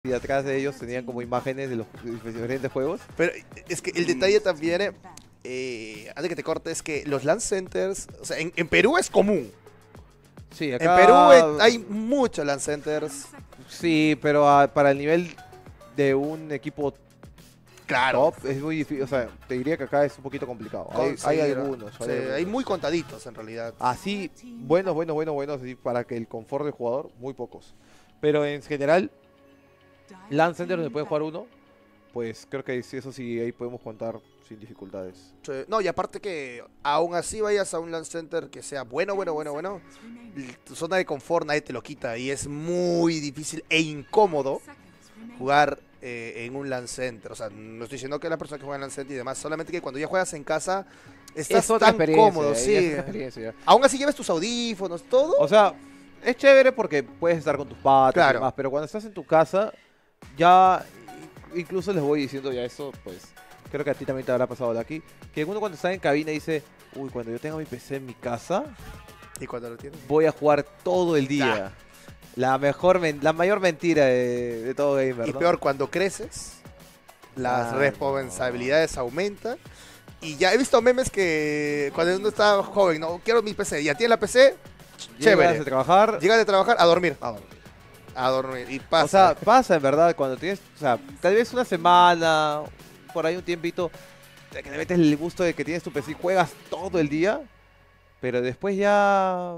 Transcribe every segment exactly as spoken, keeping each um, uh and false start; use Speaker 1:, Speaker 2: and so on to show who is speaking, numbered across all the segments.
Speaker 1: y atrás de ellos tenían como imágenes de los diferentes juegos.
Speaker 2: Pero es que el detalle también, eh, antes que te corte, es que los LAN centers, o sea, en, en Perú es común.
Speaker 1: Sí,
Speaker 2: En
Speaker 1: acá...
Speaker 2: Perú eh, hay muchos LAN centers.
Speaker 1: Sí, pero ah, para el nivel de un equipo
Speaker 2: Claro.
Speaker 1: top es muy difícil. O sea, te diría que acá es un poquito complicado. Hay, hay
Speaker 2: Conseguir,
Speaker 1: algunos.
Speaker 2: sí,
Speaker 1: Hay, algunos.
Speaker 2: hay muy contaditos en realidad.
Speaker 1: Así, buenos, buenos, buenos, buenos, así, para que el confort del jugador, muy pocos. Pero en general, LAN Center donde puede jugar uno, pues creo que sí, eso sí, ahí podemos contar sin dificultades.
Speaker 2: Sí, no, y aparte que aún así vayas a un LAN center que sea bueno, bueno, bueno, bueno, tu zona de confort nadie te lo quita y es muy difícil e incómodo jugar eh, en un LAN center. O sea, no estoy diciendo que la persona que juega en LAN center y demás, solamente que cuando ya juegas en casa estás
Speaker 1: Es otra
Speaker 2: tan
Speaker 1: experiencia,
Speaker 2: cómodo,
Speaker 1: ya
Speaker 2: sí.
Speaker 1: es otra experiencia.
Speaker 2: Aún así lleves tus audífonos, todo.
Speaker 1: O sea, es chévere porque puedes estar con tus patas
Speaker 2: Claro.
Speaker 1: y demás, pero cuando estás en tu casa, ya incluso les voy diciendo ya eso, pues creo que a ti también te habrá pasado de aquí, que uno cuando está en cabina dice, uy, cuando yo tenga mi P C en mi casa,
Speaker 2: Y cuando lo tienes.
Speaker 1: voy a jugar todo el día. La mejor, men- la mayor mentira de, de todo gamer,
Speaker 2: Y
Speaker 1: ¿no?
Speaker 2: peor, cuando creces, las
Speaker 1: Ah,
Speaker 2: responsabilidades aumentan. Y ya he visto memes que cuando uno está joven, no quiero mi P C, ya tiene la P C,
Speaker 1: Llegas
Speaker 2: chévere.
Speaker 1: de trabajar.
Speaker 2: Llegas de trabajar a dormir. A dormir. A dormir. Y pasa.
Speaker 1: O sea, pasa en verdad cuando tienes, o sea, tal vez una semana, por ahí un tiempito, de que le metes el gusto de que tienes tu P C y juegas todo el día, pero después ya,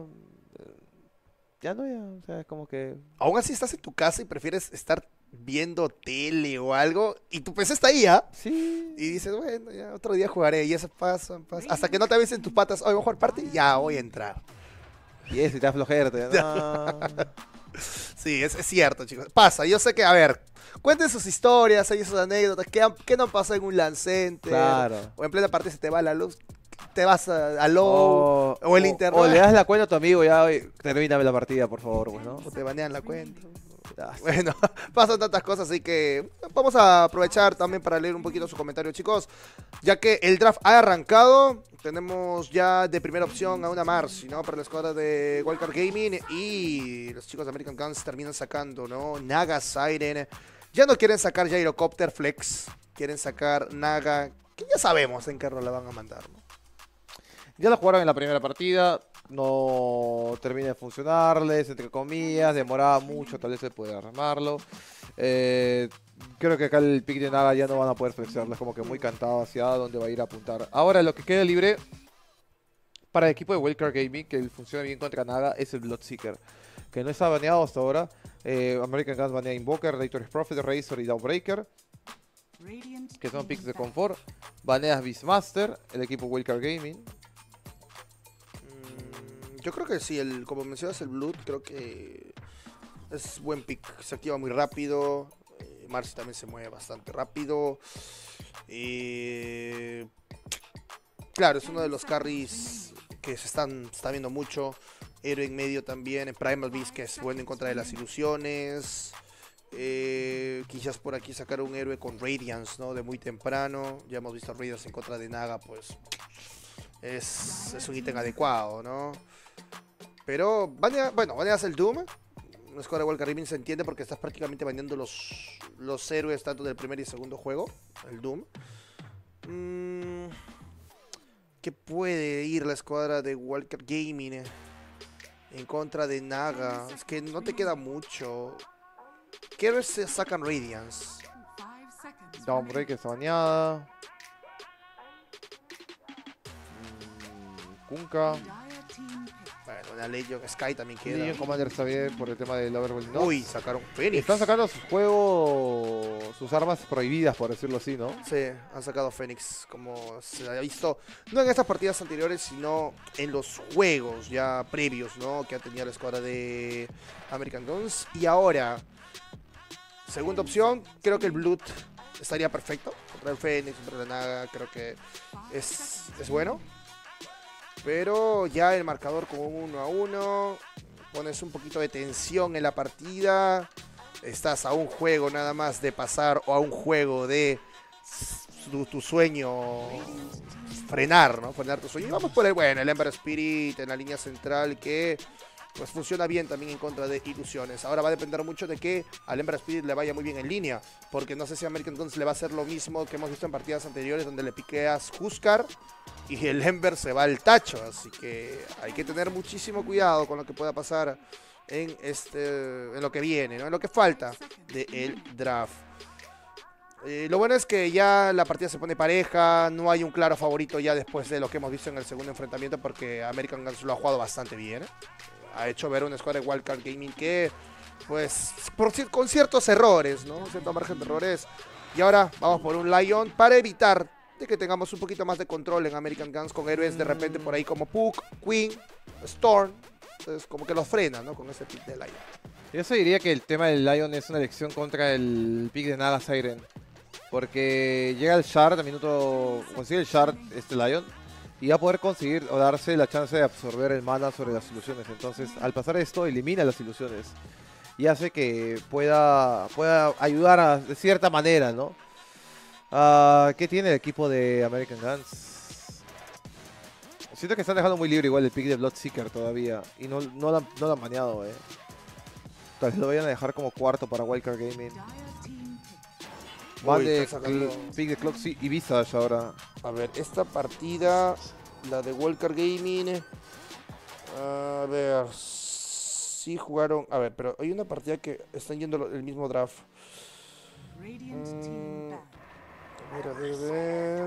Speaker 1: ya no, ya, o sea, es como que...
Speaker 2: Aún así estás en tu casa y prefieres estar viendo tele o algo, y tu P C está ahí, ¿ah?
Speaker 1: Sí.
Speaker 2: Y dices, bueno, ya otro día jugaré, y eso pasa, pasa. Hasta que no te avisen tus patas, hoy voy a jugar party, ya voy a entrar.
Speaker 1: Y eso, y te da flojera, te da- no.
Speaker 2: Sí, es, es cierto, chicos. Pasa, yo sé que, a ver, cuenten sus historias, hay sus anécdotas, ¿qué, han- qué no pasó en un LAN center?
Speaker 1: Claro.
Speaker 2: O en plena partida se te va la luz, te vas a, a low,
Speaker 1: O,
Speaker 2: o el internet.
Speaker 1: o le das la cuenta a tu amigo, ya, oye, termíname la partida, por favor, pues, ¿no?
Speaker 2: o te banean la cuenta.
Speaker 1: Ya,
Speaker 2: Bueno, pasan tantas cosas, así que vamos a aprovechar también para leer un poquito su comentario, chicos. Ya que el draft ha arrancado, tenemos ya de primera opción a una Marcy, ¿no? Para la escuadra de Wildcard Gaming. Y los chicos de American Guns terminan sacando, ¿no? Naga Siren. Ya no quieren sacar Gyrocopter Flex, quieren sacar Naga, que ya sabemos en qué rol la van a mandar, ¿no?
Speaker 1: Ya lo jugaron en la primera partida, no termina de funcionarles, entre comillas, demoraba mucho, tal vez se puede armarlo. Eh, creo que acá el pick de Naga ya no van a poder flexearlo, es como que muy cantado hacia dónde va a ir a apuntar. Ahora lo que queda libre para el equipo de Wildcard Gaming, que funciona bien contra Naga, es el Bloodseeker, que no está baneado hasta ahora. Eh, American Guns banea Invoker, Raitor's Prophet, Razor y Dawnbreaker, que son picks de confort. Baneas Beastmaster, el equipo Wildcard Gaming.
Speaker 2: Mm, Yo creo que sí, el, como mencionas el Blood, creo que es buen pick. Se activa muy rápido. Eh, Marcy también se mueve bastante rápido. Eh, claro, es uno de los carries que se están está viendo mucho. Héroe en medio también. Primal Beast, que es bueno en contra de las ilusiones. Eh, quizás por aquí sacar un héroe con Radiance, ¿no? De muy temprano. Ya hemos visto Radiance en contra de Naga, pues es, es un ítem adecuado, ¿no? Pero, banea, bueno, baneas el Doom. Una escuadra de Wildcard Gaming se entiende porque estás prácticamente baneando los, los héroes tanto del primer y segundo juego, el Doom. Mm, ¿Qué puede ir la escuadra de Wildcard Gaming eh, en contra de Naga? Es que no te queda mucho. ¿Qué héroes se sacan Radiance?
Speaker 1: Dawnbreaker está baneada. Mm, Kunkka.
Speaker 2: Bueno, una Legion Sky también queda.
Speaker 1: Legion Commander está bien por el tema del Overwhelming. ¿no?
Speaker 2: Uy, sacaron Phoenix.
Speaker 1: Están sacando sus juegos, sus armas prohibidas, por decirlo así, ¿no?
Speaker 2: Sí, han sacado Phoenix, como se ha visto, no en estas partidas anteriores, sino en los juegos ya previos, ¿no? Que ha tenido la escuadra de American Guns. Y ahora, segunda opción, creo que el Blood estaría perfecto. Contra el Phoenix, contra la Naga, creo que es, es bueno. Pero ya el marcador con un uno a uno, pones un poquito de tensión en la partida. Estás a un juego nada más de pasar o a un juego de tu, tu sueño frenar, ¿no? Frenar tu sueño. Y vamos por el, bueno, el Ember Spirit en la línea central que pues funciona bien también en contra de ilusiones. Ahora va a depender mucho de que al Ember Spirit le vaya muy bien en línea, porque no sé si a American Guns le va a hacer lo mismo que hemos visto en partidas anteriores, donde le piqueas Huskar y el Ember se va al tacho. Así que hay que tener muchísimo cuidado con lo que pueda pasar en, este, en lo que viene, ¿no? En lo que falta del draft. Eh, lo bueno es que ya la partida se pone pareja, no hay un claro favorito ya después de lo que hemos visto en el segundo enfrentamiento, porque American Guns lo ha jugado bastante bien. Ha hecho ver una escuadra de Wildcard Gaming que, pues, por, con ciertos errores, ¿no? Cierto margen de errores. Y ahora vamos por un Lion para evitar de que tengamos un poquito más de control en American Guns con héroes de repente por ahí como Puck, Queen, Storm. Entonces, como que los frena, ¿no? Con ese pick de Lion.
Speaker 1: Yo se diría que el tema del Lion es una elección contra el pick de Naga Siren. Porque llega el Shard, a minuto consigue el Shard este Lion y va a poder conseguir o darse la chance de absorber el mana sobre las ilusiones. Entonces, al pasar esto, elimina las ilusiones y hace que pueda, pueda ayudar a, de cierta manera, ¿no? Uh, ¿Qué tiene el equipo de American Guns? Siento que están dejando muy libre igual el pick de Bloodseeker todavía y no, no, lo, han, no lo han baneado, eh. Tal vez lo vayan a dejar como cuarto para Wildcard Gaming. Más de sacando... pick de Cloxy y Visage ahora.
Speaker 2: A ver, esta partida, la de Wildcard Gaming. A ver, sí jugaron. A ver, pero hay una partida que están yendo el mismo draft. Mm, a ver, a ver, a ver.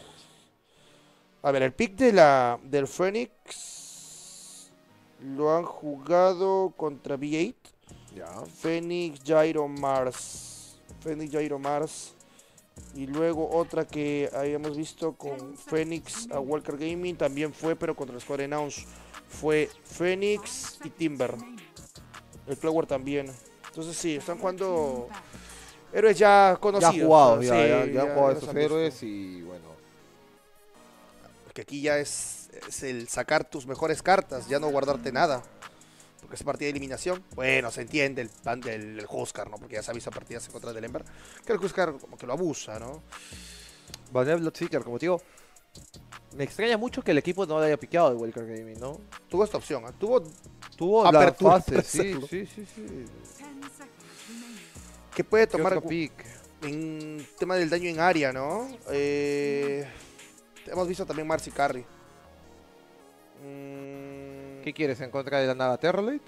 Speaker 2: A ver, el pick de la del Phoenix lo han jugado contra V ocho.
Speaker 1: Ya.
Speaker 2: Phoenix, Gyro, Mars. Phoenix, Gyro, Mars. Y luego otra que habíamos visto con Phoenix a Wildcard Gaming también fue, pero contra el Squad Announce. Fue Phoenix y Timber. El Flower también. Entonces sí, están jugando héroes ya conocidos.
Speaker 1: Ya jugados,
Speaker 2: sí,
Speaker 1: ya, ya, ya, ya han jugado
Speaker 2: ya
Speaker 1: esos héroes y bueno.
Speaker 2: Que aquí ya es, es el sacar tus mejores cartas, ya no guardarte nada. Porque es partida de eliminación. Bueno, se entiende el plan del el Huskar, ¿no? Porque ya se ha visto partidas en contra del Ember. Que el Huskar como que lo abusa, ¿no?
Speaker 1: Banear Bloodseeker, como te digo. Me extraña mucho que el equipo no le haya picado de Wildcard Gaming, ¿no?
Speaker 2: Tuvo esta opción, ¿eh? Tuvo,
Speaker 1: Tuvo
Speaker 2: apertura
Speaker 1: la fase, sí, sí, sí, sí.
Speaker 2: Que puede tomar
Speaker 1: otro pick?
Speaker 2: En tema del daño en área, ¿no? Eh, hemos visto también Marcy Carry. Mm,
Speaker 1: ¿Qué quieres en contra de la Naga Terrorblade?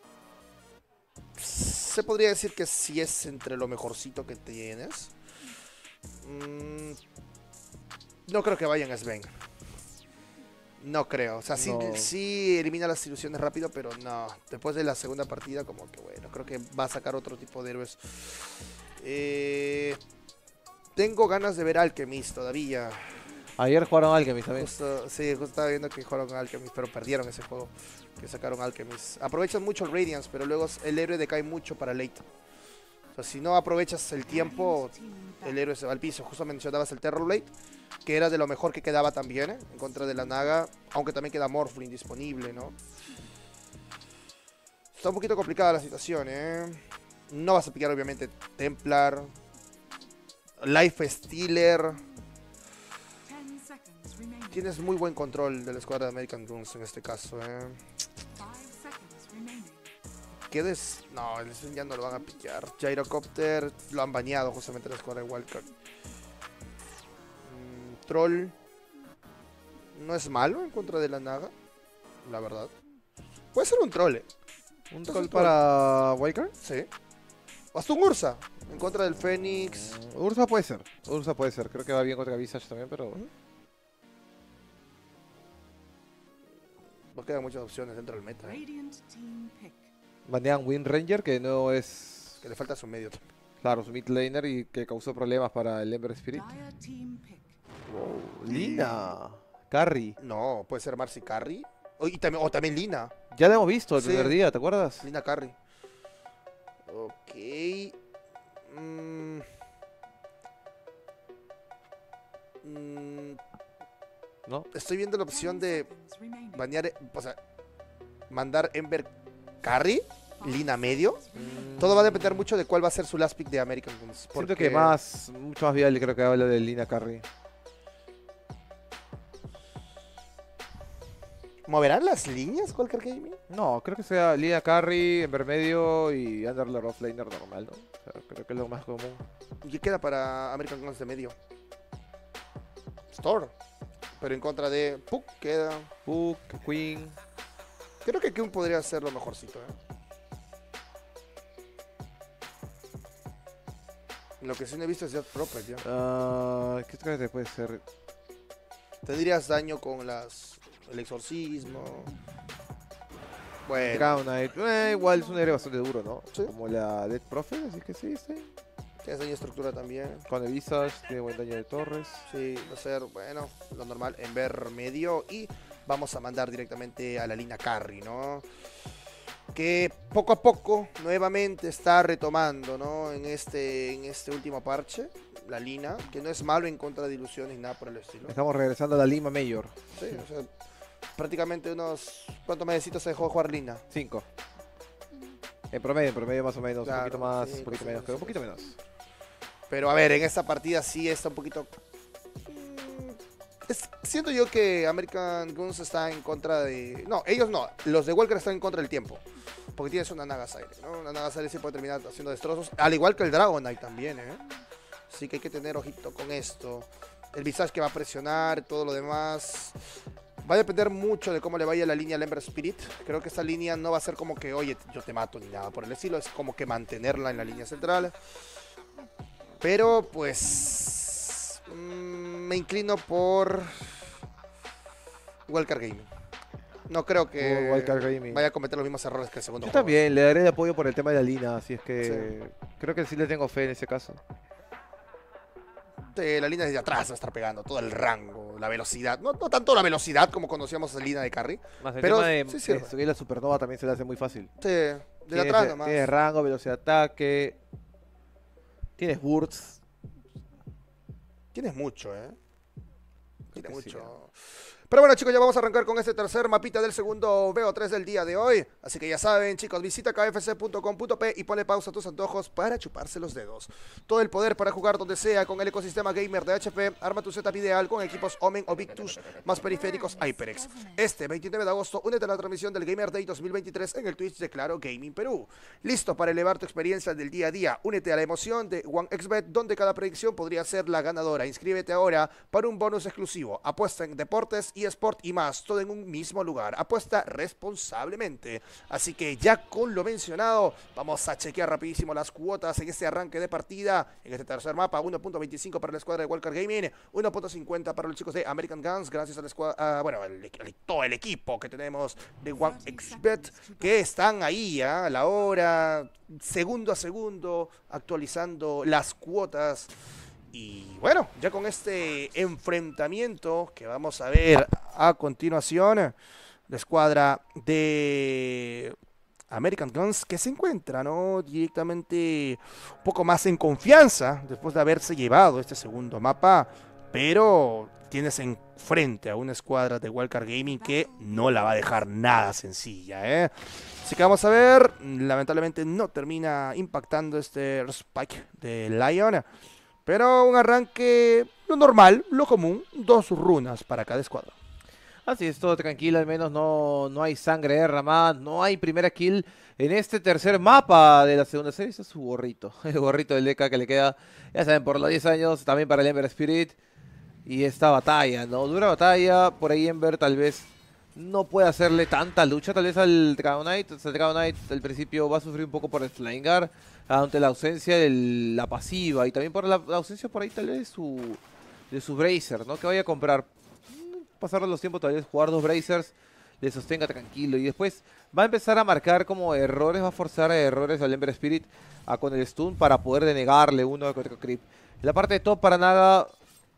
Speaker 2: Se podría decir que sí es entre lo mejorcito que tienes. Mm, no creo que vayan a Sven. No creo. O sea, sí,
Speaker 1: No.
Speaker 2: sí elimina las ilusiones rápido, pero no. Después de la segunda partida, como que bueno, creo que va a sacar otro tipo de héroes. Eh, tengo ganas de ver Alchemist todavía.
Speaker 1: Ayer jugaron Alchemist también.
Speaker 2: Justo, sí, justo estaba viendo que jugaron Alchemist, pero perdieron ese juego. Que sacaron Alchemist. Aprovechan mucho el Radiance, pero luego el héroe decae mucho para late. O sea, si no aprovechas el tiempo, el héroe se va al piso. Justo mencionabas el Terrorblade, que era de lo mejor que quedaba también, ¿eh? En contra de la Naga. Aunque también queda Morphling disponible, ¿no? Está un poquito complicada la situación, ¿eh? No vas a picar, obviamente, Templar. Life Stealer. Tienes muy buen control de la escuadra de American Guns en este caso, ¿eh? Quedes... No, el ya no lo van a pillar. Gyrocopter lo han bañado justamente en la escuadra de Wildcard. Mm, Troll no es malo en contra de la Naga, la verdad. Puede ser un troll, ¿eh?
Speaker 1: ¿Un troll para Wildcard?
Speaker 2: Sí. O hasta un Ursa en contra del Fénix.
Speaker 1: Uh, Ursa puede ser. Ursa puede ser. Creo que va bien contra Visage también, pero...
Speaker 2: Uh-huh. No quedan muchas opciones dentro del meta, ¿eh?
Speaker 1: Banean Wind Ranger, que no es...
Speaker 2: Que le falta su medio también.
Speaker 1: Claro, su mid laner y que causó problemas para el Ember Spirit. Wow, Lina. Carry.
Speaker 2: No, puede ser Marcy Carry. O, y también, o también Lina.
Speaker 1: Ya la hemos visto el
Speaker 2: Sí.
Speaker 1: primer día, ¿te acuerdas?
Speaker 2: Lina Carry. Ok. Mm. Mm.
Speaker 1: ¿No?
Speaker 2: Estoy viendo la opción de banear, o sea, mandar Ember Carry, Lina medio.
Speaker 1: Mm.
Speaker 2: Todo va a depender mucho de cuál va a ser su last pick de American Guns.
Speaker 1: Siento
Speaker 2: porque-
Speaker 1: que más, mucho más viable creo que habla de Lina Carry.
Speaker 2: ¿Moverán las líneas Walker Gaming?
Speaker 1: No, creo que sea línea carry, en medio y underlord offlaner normal, ¿no? O sea, creo que es lo más común.
Speaker 2: ¿Y qué queda para American Guns de medio? Store. Pero en contra de Puck queda...
Speaker 1: Puck, Queen.
Speaker 2: Creo que Queen podría ser lo mejorcito, ¿eh? Lo que sí no he visto es Jet Prophet, ya.
Speaker 1: Uh, ¿Qué otra vez puede ser?
Speaker 2: Tendrías daño con las... el exorcismo. Bueno.
Speaker 1: Crown Knight. Eh, igual es un héroe bastante duro, ¿no?
Speaker 2: Sí.
Speaker 1: Como la Dead Prophet, así que sí, sí.
Speaker 2: Tienes daño de estructura también.
Speaker 1: Con el Visage, tiene buen daño de torres.
Speaker 2: Sí, va a ser, bueno, lo normal en ver medio. Y vamos a mandar directamente a la línea carry, ¿no? Que poco a poco nuevamente está retomando, ¿no? En este, en este último parche, la Lina, que no es malo en contra de ilusiones ni nada por el estilo.
Speaker 1: Estamos regresando a la Lima Mayor.
Speaker 2: Sí, o sea, prácticamente unos... ¿Cuántos mesecitos se dejó de jugar Lina?
Speaker 1: Cinco. En promedio, en promedio más o menos.
Speaker 2: Claro,
Speaker 1: un poquito más,
Speaker 2: sí,
Speaker 1: un poquito
Speaker 2: sí,
Speaker 1: menos,
Speaker 2: sí,
Speaker 1: pero un
Speaker 2: sí.
Speaker 1: poquito menos.
Speaker 2: Pero a ver, en esta partida sí está un poquito... Es- siento yo que American Guns está en contra de... No, ellos no. Los de Walker están en contra del tiempo. Porque tienes una Nagasaire, ¿no? Una Nagasaire sí puede terminar haciendo destrozos. Al igual que el Dragonite también, ¿eh? Así que hay que tener ojito con esto. El Visage que va a presionar, todo lo demás. Va a depender mucho de cómo le vaya la línea al Ember Spirit. Creo que esta línea no va a ser como que, oye, yo te mato ni nada por el estilo. Es como que mantenerla en la línea central. Pero, pues... mmm, me inclino por... Walker Gaming. No creo que
Speaker 1: Por Walker Gaming.
Speaker 2: vaya a cometer los mismos errores que el segundo
Speaker 1: Yo
Speaker 2: juego.
Speaker 1: también, le daré el apoyo por el tema de la Lina, así es que creo que sí le tengo fe en ese caso.
Speaker 2: Sí, la línea desde atrás va a estar pegando todo el rango, la velocidad. No, no tanto la velocidad como conocíamos la línea de carry.
Speaker 1: Más el
Speaker 2: Pero
Speaker 1: tema de,
Speaker 2: sí
Speaker 1: de
Speaker 2: sirve.
Speaker 1: subir la supernova también se le hace muy fácil.
Speaker 2: Sí, desde
Speaker 1: Tienes,
Speaker 2: atrás nomás.
Speaker 1: tienes rango, velocidad de ataque, tienes bursts.
Speaker 2: Tienes mucho, ¿eh? Tienes
Speaker 1: que sí,
Speaker 2: mucho. Pero bueno, chicos, ya vamos a arrancar con este tercer mapita del segundo B O tres del día de hoy. Así que ya saben, chicos, visita k f c punto com punto p y ponle pausa a tus antojos para chuparse los dedos. Todo el poder para jugar donde sea con el ecosistema gamer de H P. Arma tu setup ideal con equipos Omen o Victus más periféricos HyperX. Este veintinueve de agosto, únete a la transmisión del Gamer Day dos mil veintitrés en el Twitch de Claro Gaming Perú. Listo para elevar tu experiencia del día a día. Únete a la emoción de OneXBet, donde cada predicción podría ser la ganadora. Inscríbete ahora para un bonus exclusivo. Apuesta en deportes, eSport y más, todo en un mismo lugar. Apuesta responsablemente. Así que ya con lo mencionado, vamos a chequear rapidísimo las cuotas en este arranque de partida. En este tercer mapa, uno punto veinticinco para la escuadra de Walker Gaming, uno punto cincuenta para los chicos de American Guns, gracias a la escuadra, uh, bueno, el, el, todo el equipo que tenemos de OneXBet, que están ahí ¿eh? a la hora, segundo a segundo, actualizando las cuotas. Y bueno, ya con este enfrentamiento que vamos a ver a continuación, la escuadra de American Guns que se encuentra, ¿no? Directamente un poco más en confianza después de haberse llevado este segundo mapa, pero tienes enfrente a una escuadra de Walker Gaming que no la va a dejar nada sencilla, ¿eh? Así que vamos a ver, lamentablemente no termina impactando este Spike de Lion. Pero un arranque, lo normal, lo común, dos runas para cada escuadra.
Speaker 1: Así es, todo tranquilo, al menos no, no hay sangre derramada, no hay primera kill en este tercer mapa de la segunda serie. Ese es su gorrito, el gorrito del D K que le queda, ya saben, por los diez años, también para el Ember Spirit. Y esta batalla, ¿no? Dura batalla, por ahí Ember tal vez no puede hacerle tanta lucha, tal vez al Dragonite. El Dragonite al principio va a sufrir un poco por el Flying Guard, ante la ausencia de la pasiva y también por la, la ausencia por ahí tal vez de su, de su Bracer, ¿no? Que vaya a comprar, pasar los tiempos, tal vez jugar dos Bracers, le sostenga tranquilo y después va a empezar a marcar como errores, va a forzar errores al Ember Spirit a, con el stun para poder denegarle uno de contra creep. En la parte de top para Naga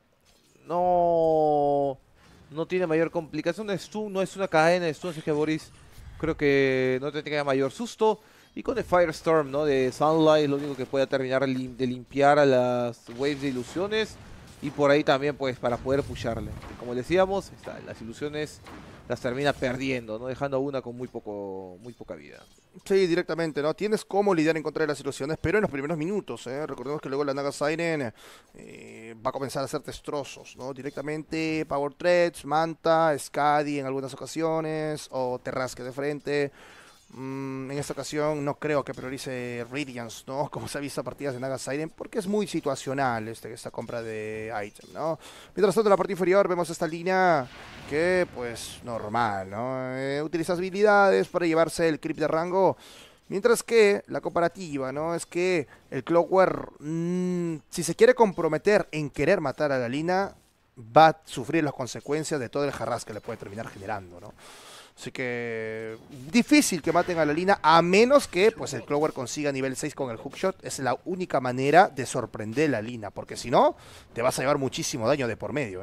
Speaker 1: no, no tiene mayor complicación, de stun no es una cadena de stun, así que Boris creo que no tendría mayor susto. Y con el Firestorm, ¿no? De Sunlight, lo único que puede terminar lim de limpiar a las waves de ilusiones. Y por ahí también, pues, para poder pusharle. Como decíamos, está, las ilusiones las termina perdiendo, ¿no? Dejando a una con muy poco, muy poca vida.
Speaker 2: Sí, directamente, ¿no? Tienes cómo lidiar en contra de las ilusiones, pero en los primeros minutos, ¿eh? Recordemos que luego la Naga Siren eh, va a comenzar a hacer destrozos, ¿no? Directamente Power Threads, Manta, Skadi en algunas ocasiones, o Terrasque de frente. Mm, en esta ocasión no creo que priorice Radiance, ¿no? Como se ha visto a partidas de Naga Siren, porque es muy situacional este, esta compra de item, ¿no? Mientras tanto, en la parte inferior vemos esta línea que, pues, normal, ¿no? Eh, utiliza habilidades para llevarse el creep de rango, mientras que la comparativa, ¿no? Es que el Clockwork, mmm, si se quiere comprometer en querer matar a la Lina, va a sufrir las consecuencias de todo el jarras que le puede terminar generando, ¿no? Así que difícil que maten a la Lina, a menos que pues el Clover consiga nivel seis con el hookshot. Es la única manera de sorprender a la Lina, porque si no, te vas a llevar muchísimo daño de por medio, ¿eh?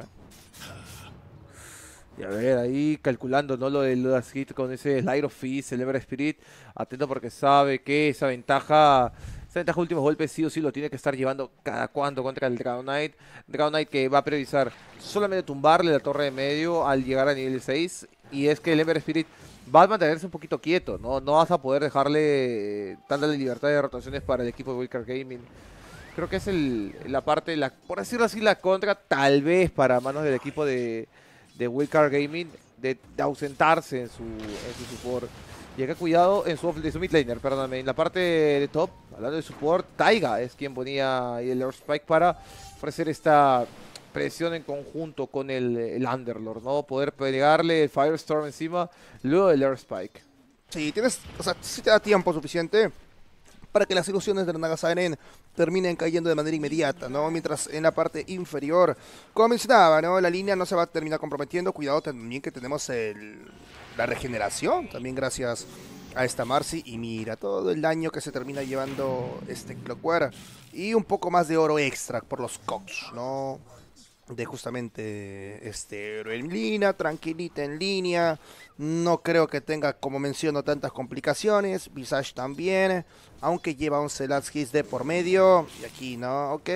Speaker 1: Y a ver, ahí calculando, ¿no? Lo de los hits con ese Slide of Fist, el Ever Spirit, atento porque sabe que esa ventaja, esa ventaja de últimos golpes sí o sí lo tiene que estar llevando cada cuando contra el Dragon Knight. Dragon Knight que va a priorizar solamente tumbarle la torre de medio al llegar a nivel seis. Y es que el Ember Spirit va a mantenerse un poquito quieto, ¿no? No vas a poder dejarle eh, tanta libertad de rotaciones para el equipo de Wildcard Gaming. Creo que es el, la parte, la, por decirlo así, la contra, tal vez para manos del equipo de, de Wildcard Gaming, de, de ausentarse en su, en su support. Y acá cuidado en su, de su mid laner, perdóname. En la parte de top, hablando de support, Taiga es quien ponía ahí el Lord Spike para ofrecer esta presión en conjunto con el, el Underlord, ¿no? Poder pegarle el Firestorm encima, luego el Air Spike.
Speaker 2: Sí, tienes, o sea, sí te da tiempo suficiente para que las ilusiones de la Naga Siren terminen cayendo de manera inmediata, ¿no? Mientras en la parte inferior, como mencionaba, ¿no? La línea no se va a terminar comprometiendo. Cuidado también que tenemos el, la regeneración, también gracias a esta Marcy. Y mira, todo el daño que se termina llevando este Clockwork. Y un poco más de oro extra por los Cox, ¿no? De justamente este héroe en línea, tranquilita en línea. No creo que tenga, como menciono, tantas complicaciones. Visage también, aunque lleva once last hits de por medio. Y aquí no, ok.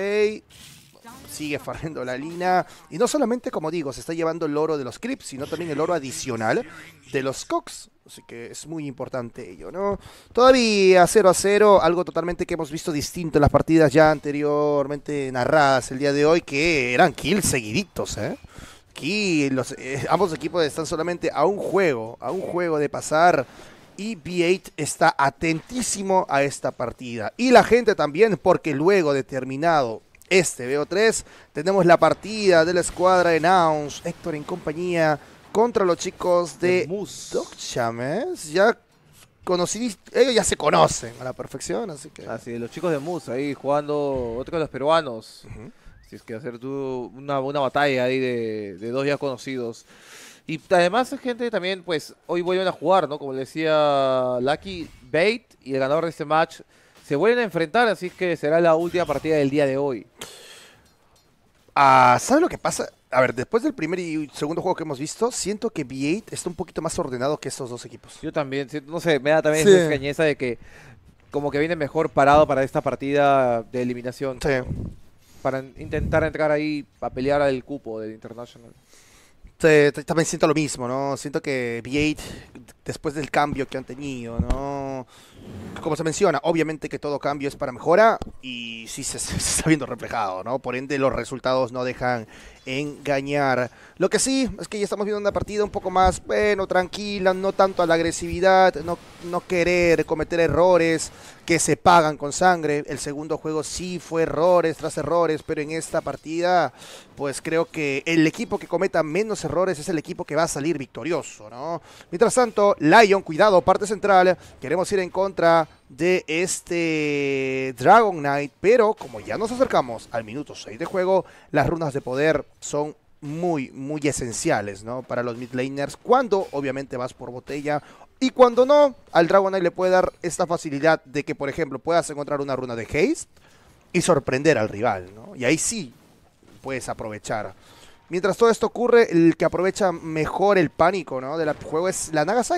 Speaker 2: Sigue farreando la línea. Y no solamente, como digo, se está llevando el oro de los creeps, sino también el oro adicional de los Cox. Así que es muy importante ello, ¿no? Todavía cero a cero, algo totalmente que hemos visto distinto en las partidas ya anteriormente narradas el día de hoy, que eran kills seguiditos, ¿eh? Aquí los, eh, ambos equipos están solamente a un juego, a un juego de pasar, y B ocho está atentísimo a esta partida. Y la gente también, porque luego de terminado este B O tres, tenemos la partida de la escuadra de Nouns, Héctor en compañía contra los chicos de Dogchames. Ya conocí, ellos ya se conocen a la perfección, así que...
Speaker 1: Así, los chicos de Mus ahí jugando, otro de los peruanos. Uh-huh. Así es que hacer tú una, una batalla ahí de, de dos ya conocidos. Y además gente también, pues, hoy vuelven a jugar, ¿no? Como le decía Lucky, Bait y el ganador de este match se vuelven a enfrentar, así que será la última partida del día de hoy.
Speaker 2: Ah, ¿sabes lo que pasa? A ver, después del primer y segundo juego que hemos visto, siento que B ocho está un poquito más ordenado que estos dos equipos.
Speaker 1: Yo también, no sé, me da también
Speaker 2: sí.
Speaker 1: esa extrañeza de que como que viene mejor parado para esta partida de eliminación.
Speaker 2: Sí.
Speaker 1: Para intentar entrar ahí a pelear al cupo del International.
Speaker 2: Sí, también siento lo mismo, ¿no? Siento que B ocho, después del cambio que han tenido, ¿no? Como se menciona, obviamente que todo cambio es para mejora y sí se, se está viendo reflejado, ¿no? Por ende, los resultados no dejan engañar. Lo que sí es que ya estamos viendo una partida un poco más, bueno, tranquila, no tanto a la agresividad, no, no querer cometer errores que se pagan con sangre. El segundo juego sí fue errores tras errores, pero en esta partida, pues creo que el equipo que cometa menos errores es el equipo que va a salir victorioso, ¿no? Mientras tanto, Lion, cuidado, parte central, queremos ir en contra de este Dragon Knight, pero como ya nos acercamos al minuto seis de juego, las runas de poder son muy, muy esenciales, ¿no? Para los mid laners, cuando obviamente vas por botella, y cuando no, al Dragon Knight le puede dar esta facilidad de que, por ejemplo, puedas encontrar una runa de haste y sorprender al rival, ¿no? Y ahí sí puedes aprovechar. Mientras todo esto ocurre, el que aprovecha mejor el pánico, ¿no? del juego es la Naga Siren.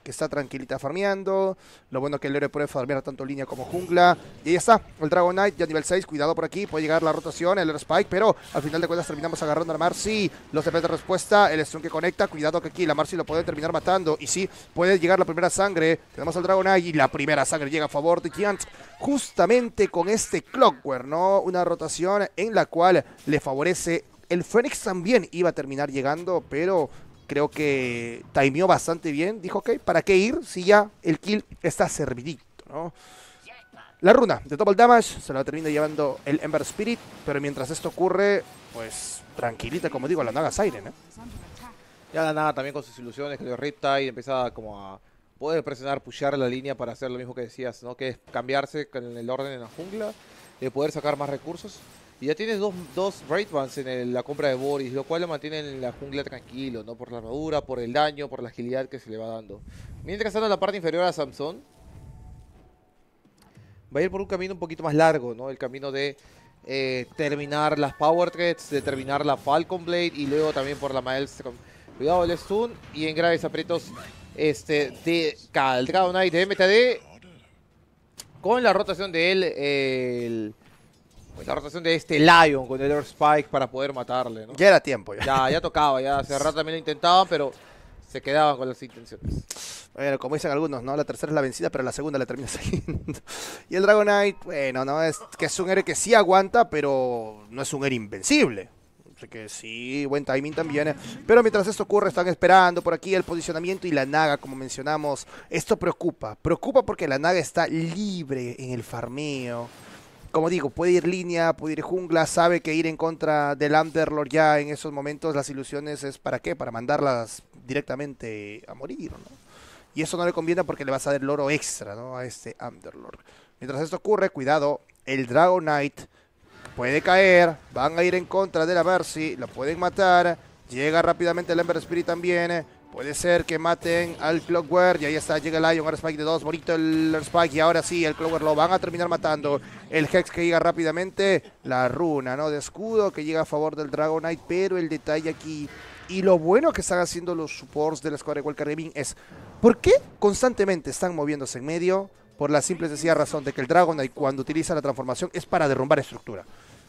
Speaker 2: que está tranquilita farmeando. Lo bueno que el héroe puede farmear tanto línea como jungla. Y ahí está, el Dragon Knight ya nivel seis. Cuidado por aquí, puede llegar la rotación, el Air Spike, pero al final de cuentas terminamos agarrando a la Marcy. Los T P de respuesta, el stun que conecta. Cuidado que aquí la Marcy lo puede terminar matando. Y sí, puede llegar la primera sangre. Tenemos al Dragon Knight y la primera sangre llega a favor de Giants. Justamente con este Clockwork, ¿no? Una rotación en la cual le favorece. El Fénix también iba a terminar llegando, pero creo que timeó bastante bien. Dijo, ok, ¿para qué ir si ya el kill está servidito, ¿no? La runa de Double Damage se la termina llevando el Ember Spirit, pero mientras esto ocurre, pues tranquilita, como digo, la Naga Siren, ¿eh?
Speaker 1: Ya la Naga también con sus ilusiones, que le Riptide empieza como a poder presionar, pushear la línea para hacer lo mismo que decías, ¿no? Que es cambiarse con el orden en la jungla, de poder sacar más recursos. Y ya tienes dos, dos Raid Bans en el, la compra de Boris, lo cual lo mantiene en la jungla tranquilo, ¿no? Por la armadura, por el daño, por la agilidad que se le va dando. Mientras tanto en la parte inferior a Samson, va a ir por un camino un poquito más largo, ¿no? El camino de eh, terminar las Power Threads, de terminar la Falcon Blade y luego también por la Maelstrom. Cuidado el stun y en graves aprietos este, de el Dragon Knight de M T D con la rotación de él, el... Pues la rotación de este Lion con el Air Spike para poder matarle, ¿no?
Speaker 2: Ya era tiempo, ya.
Speaker 1: Ya, ya tocaba, ya hace rato también lo intentaban, pero se quedaban con las intenciones.
Speaker 2: Bueno, como dicen algunos, ¿no? La tercera es la vencida, pero la segunda la termina saliendo. Y el Dragon Knight, bueno, ¿no? Es que es un héroe que sí aguanta, pero no es un héroe invencible. Así que sí, buen timing también. Pero mientras esto ocurre, están esperando por aquí el posicionamiento y la Naga, como mencionamos. Esto preocupa. Preocupa porque la Naga está libre en el farmeo. Como digo, puede ir línea, puede ir jungla, sabe que ir en contra del Underlord ya en esos momentos, las ilusiones es ¿para qué? Para mandarlas directamente a morir, ¿no? Y eso no le conviene porque le vas a dar el oro extra, ¿no? A este Underlord. Mientras esto ocurre, cuidado, el Dragon Knight puede caer, van a ir en contra de la Mercy, lo pueden matar, llega rápidamente el Ember Spirit también. Puede ser que maten al Clockwork. Y ahí está, llega el Lion, Air Spike de dos. Bonito el Air Spike. Y ahora sí, el Clockwork lo van a terminar matando. El Hex que llega rápidamente. La runa, ¿no? De escudo que llega a favor del Dragon Knight. Pero el detalle aquí, y lo bueno que están haciendo los supports de la escuadra de Walker Gaming es, ¿por qué constantemente están moviéndose en medio? Por la simple y sencilla razón de que el Dragon Knight, cuando utiliza la transformación, es para derrumbar estructura.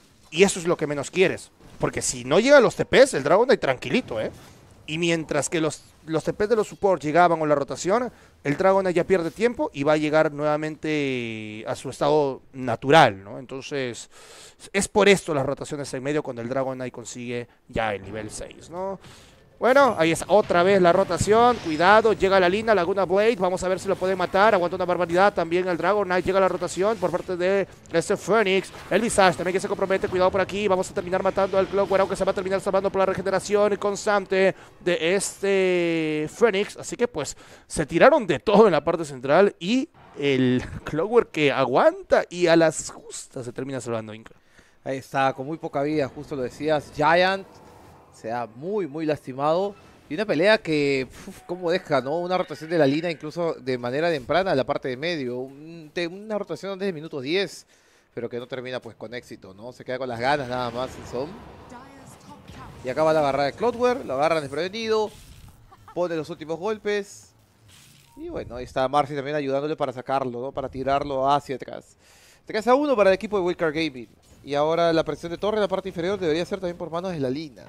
Speaker 2: Y eso es lo que menos quieres. Porque si no llegan los T Ps, el Dragon Knight tranquilito, ¿eh? Y mientras que los, los T Ps de los supports llegaban con la rotación, el Dragon ya pierde tiempo y va a llegar nuevamente a su estado natural, ¿no? Entonces, es por esto las rotaciones en medio cuando el Dragon Knight consigue ya el nivel seis, ¿no? Bueno, ahí es otra vez la rotación. Cuidado, llega la Lina, Laguna Blade. Vamos a ver si lo puede matar. Aguanta una barbaridad. También el Dragon Knight llega a la rotación por parte de este Fénix. El Visage también que se compromete. Cuidado por aquí. Vamos a terminar matando al Clockwork, aunque se va a terminar salvando por la regeneración constante de este Fénix. Así que pues se tiraron de todo en la parte central. Y el Clockwork que aguanta y a las justas se termina salvando Inca.
Speaker 1: Ahí está, con muy poca vida, justo lo decías. Giant se ha muy, muy lastimado. Y una pelea que, uf, cómo deja, ¿no? Una rotación de la línea incluso de manera temprana en la parte de medio. Un, de, una rotación desde el minuto diez, pero que no termina pues con éxito, ¿no? Se queda con las ganas nada más el Som. Y acaba la agarrada de Cloudware, lo agarran desprevenido, pone los últimos golpes. Y bueno, ahí está Marcy también ayudándole para sacarlo, ¿no? Para tirarlo hacia atrás. tres a uno para el equipo de Wildcard Gaming. Y ahora la presión de torre en la parte inferior debería ser también por manos de la Lina.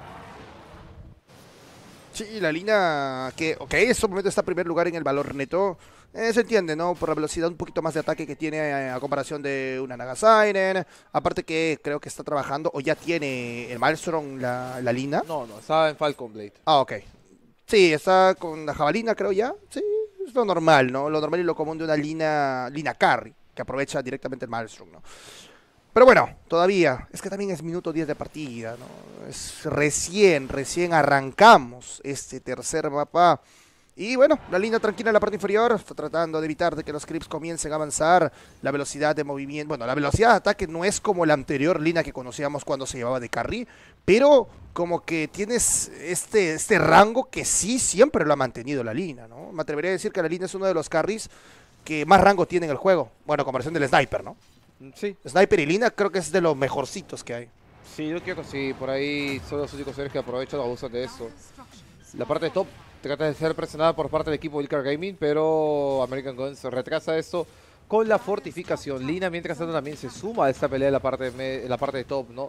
Speaker 2: Sí, la Lina que, ok, en este momento está en primer lugar en el valor neto. Eh, se entiende, ¿no? Por la velocidad, un poquito más de ataque que tiene eh, a comparación de una Naga Siren. Aparte que creo que está trabajando, o ya tiene el Maelstrom la, la Lina.
Speaker 1: No, no, estaba en Falcon Blade.
Speaker 2: Ah, ok. Sí, está con la jabalina, creo ya. Sí, es lo normal, ¿no? Lo normal y lo común de una Lina, Lina Carry, que aprovecha directamente el Maelstrom, ¿no? Pero bueno, todavía, es que también es minuto diez de partida, ¿no? Es recién, recién arrancamos este tercer mapa. Y bueno, la línea tranquila en la parte inferior, está tratando de evitar de que los creeps comiencen a avanzar. La velocidad de movimiento, bueno, la velocidad de ataque no es como la anterior línea que conocíamos cuando se llevaba de carry, pero como que tienes este, este rango que sí siempre lo ha mantenido la línea, ¿no? Me atrevería a decir que la línea es uno de los carries que más rango tiene en el juego. Bueno, a comparación del sniper, ¿no?
Speaker 1: Sí.
Speaker 2: Sniper y Lina creo que es de los mejorcitos que hay.
Speaker 1: Sí, yo creo que sí, por ahí son los únicos seres que aprovechan o abusan de eso. La parte de top trata de ser presionada por parte del equipo Wildcard Gaming, pero American Guns retrasa esto con la fortificación. Lina, mientras tanto, también se suma a esta pelea en la parte de, en la parte de top, ¿no?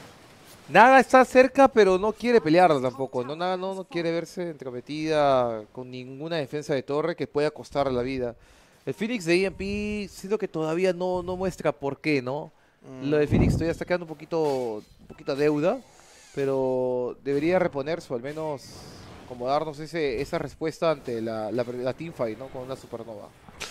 Speaker 1: Naga está cerca, pero no quiere pelear tampoco, ¿no? Naga no, no quiere verse entrometida con ninguna defensa de torre que pueda costar la vida. El Phoenix de E M P siento que todavía no, no muestra por qué, ¿no?
Speaker 2: Mm.
Speaker 1: Lo de Phoenix todavía está quedando un poquito, un poquito a deuda, pero debería reponerse o al menos como darnos ese, esa respuesta ante la, la, la teamfight, ¿no? Con una supernova.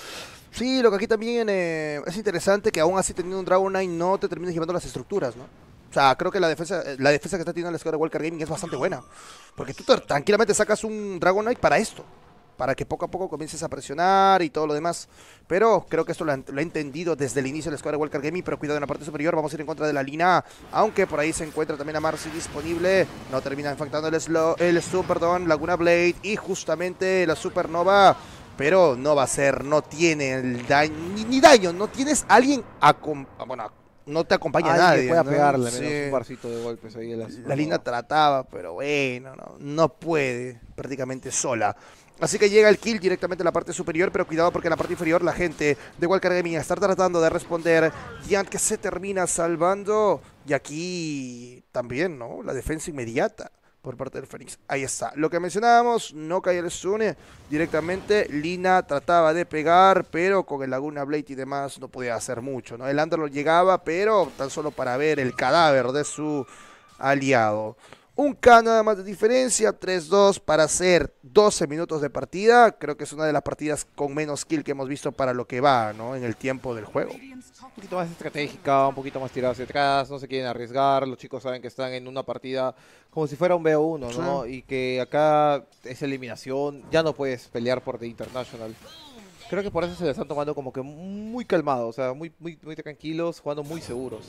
Speaker 2: Sí, lo que aquí también eh, es interesante que aún así teniendo un Dragon Knight no te termines llevando las estructuras, ¿no? O sea, creo que la defensa la defensa que está teniendo la escuadra de Wildcard Gaming es bastante buena. Porque tú te- tranquilamente sacas un Dragon Knight para esto. Para que poco a poco comiences a presionar y todo lo demás. Pero creo que esto lo, han- lo he entendido desde el inicio de la escuadra de Wildcard Gaming. Pero cuidado en la parte superior, vamos a ir en contra de la línea. Aunque por ahí se encuentra también a Marcy disponible. No termina infectando el, slow, el Superdon, Laguna Blade y justamente la Supernova. Pero no va a ser, no tiene el daño, ni, ni daño, no tienes alguien a... Bueno, no te acompaña
Speaker 1: Alguien
Speaker 2: nadie.
Speaker 1: que pueda
Speaker 2: ¿no?
Speaker 1: pegarle,
Speaker 2: Sí.
Speaker 1: menos un parcito de golpes ahí en la
Speaker 2: La
Speaker 1: supernova.
Speaker 2: Lina trataba, pero bueno, no, no puede, prácticamente sola. Así que llega el kill directamente en la parte superior, pero cuidado porque en la parte inferior la gente de Wildcard Gaming está tratando de responder. Giant que se termina salvando. Y aquí también, ¿no? La defensa inmediata por parte del Fénix. Ahí está. Lo que mencionábamos, no cae el stun directamente. Lina trataba de pegar, pero con el Laguna Blade y demás no podía hacer mucho, ¿no? El Underlord llegaba, pero tan solo para ver el cadáver de su aliado. Un K nada más de diferencia, tres dos para hacer doce minutos de partida. Creo que es una de las partidas con menos kill que hemos visto para lo que va, ¿no? En el tiempo del juego.
Speaker 1: Un poquito más estratégica, un poquito más tirada hacia atrás, no se quieren arriesgar, los chicos saben que están en una partida como si fuera un B O uno, ¿no?
Speaker 2: Sí.
Speaker 1: Y que acá es eliminación, ya no puedes pelear por The International. Creo que por eso se les están tomando como que muy calmados, o sea, muy, muy, muy tranquilos, jugando muy seguros.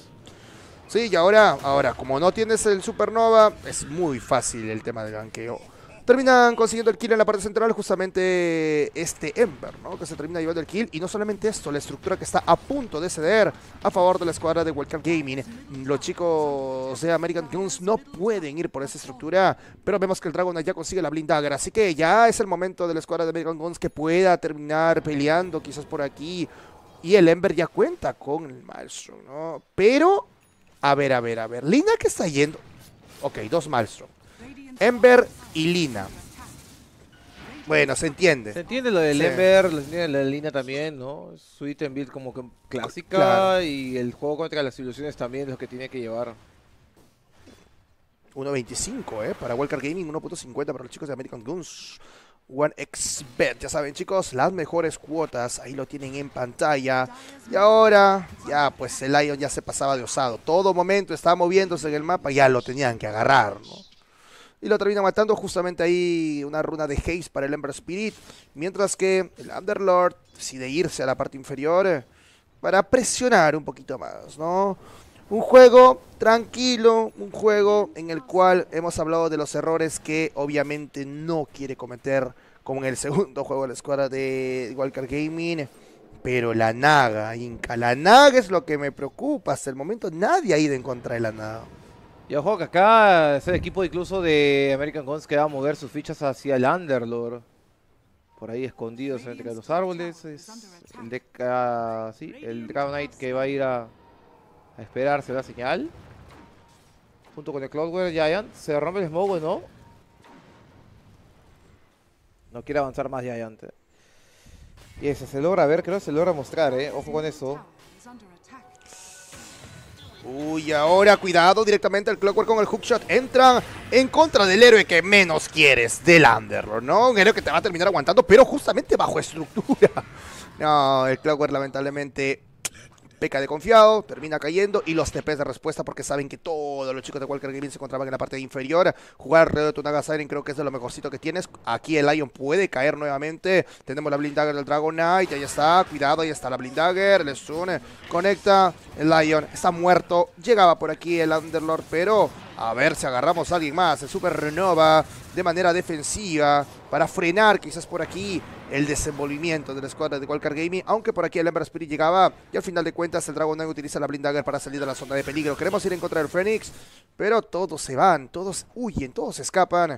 Speaker 2: Sí, y ahora, ahora, como no tienes el Supernova, es muy fácil el tema del ganqueo. Terminan consiguiendo el kill en la parte central, justamente este Ember, ¿no? Que se termina llevando el kill. Y no solamente esto, la estructura que está a punto de ceder a favor de la escuadra de Wildcard Gaming. Los chicos de American Guns no pueden ir por esa estructura, pero vemos que el Dragon Knight ya consigue la Blind Dagger. Así que ya es el momento de la escuadra de American Guns que pueda terminar peleando quizás por aquí. Y el Ember ya cuenta con el Maelstrom, ¿no? Pero... A ver, a ver, a ver. Lina que está yendo. Ok, dos Maelstrom. Ember y Lina. Bueno, se entiende.
Speaker 1: Se entiende lo del
Speaker 2: Sí.
Speaker 1: Ember, se entiende la línea también, ¿no? Su item build como que clásica
Speaker 2: Claro.
Speaker 1: y el juego contra las ilusiones también es lo que tiene que llevar.
Speaker 2: uno veinticinco, ¿eh? Para Wildcard Gaming, uno punto cincuenta para los chicos de American Guns. One X Bet, ya saben chicos, las mejores cuotas, ahí lo tienen en pantalla. Y ahora, ya pues el Lion ya se pasaba de osado. Todo momento estaba moviéndose en el mapa, ya lo tenían que agarrar, ¿no? Y lo termina matando justamente ahí una runa de haste para el Ember Spirit. Mientras que el Underlord decide irse a la parte inferior eh, para presionar un poquito más, ¿no? Un juego tranquilo, un juego en el cual hemos hablado de los errores que obviamente no quiere cometer, como en el segundo juego de la escuadra de Wildcard Gaming. Pero la Naga, Inca, la Naga es lo que me preocupa. Hasta el momento nadie ha ido en contra de la Naga.
Speaker 1: Y ojo que acá es el equipo incluso de American Guns que va a mover sus fichas hacia el Underlord. Por ahí escondidos entre los árboles. Es el, de, uh, sí, el Dragon Knight que va a ir a, a esperarse la señal. Junto con el Cloudware Giant. Se rompe el smoke, ¿no? No quiere avanzar más Giant. eh. Y ese se logra ver, creo que se logra mostrar, ¿eh? Ojo con eso.
Speaker 2: Uy, ahora cuidado directamente el Clockwork con el hookshot. Entran en contra del héroe que menos quieres, del Underlord, ¿no? Un héroe que te va a terminar aguantando, pero justamente bajo estructura. No, el Clockwork lamentablemente peca de confiado, termina cayendo y los T Ps de respuesta porque saben que todos los chicos de Wildcard Gaming se encontraban en la parte inferior. Jugar alrededor de tu Naga Siren creo que es de lo mejorcito que tienes. Aquí el Lion puede caer nuevamente. Tenemos la Blind Dagger del Dragon Knight, ahí está, cuidado, ahí está la Blind Dagger, el stun, conecta, el Lion está muerto. Llegaba por aquí el Underlord, pero a ver si agarramos a alguien más. El Super Renova de manera defensiva para frenar quizás por aquí el desenvolvimiento de la escuadra de Wildcard Gaming, aunque por aquí el Ember Spirit llegaba y al final de cuentas el Dragon Knight utiliza la Blind Dagger para salir de la zona de peligro. Queremos ir en contra del Fénix, pero todos se van, todos huyen, todos escapan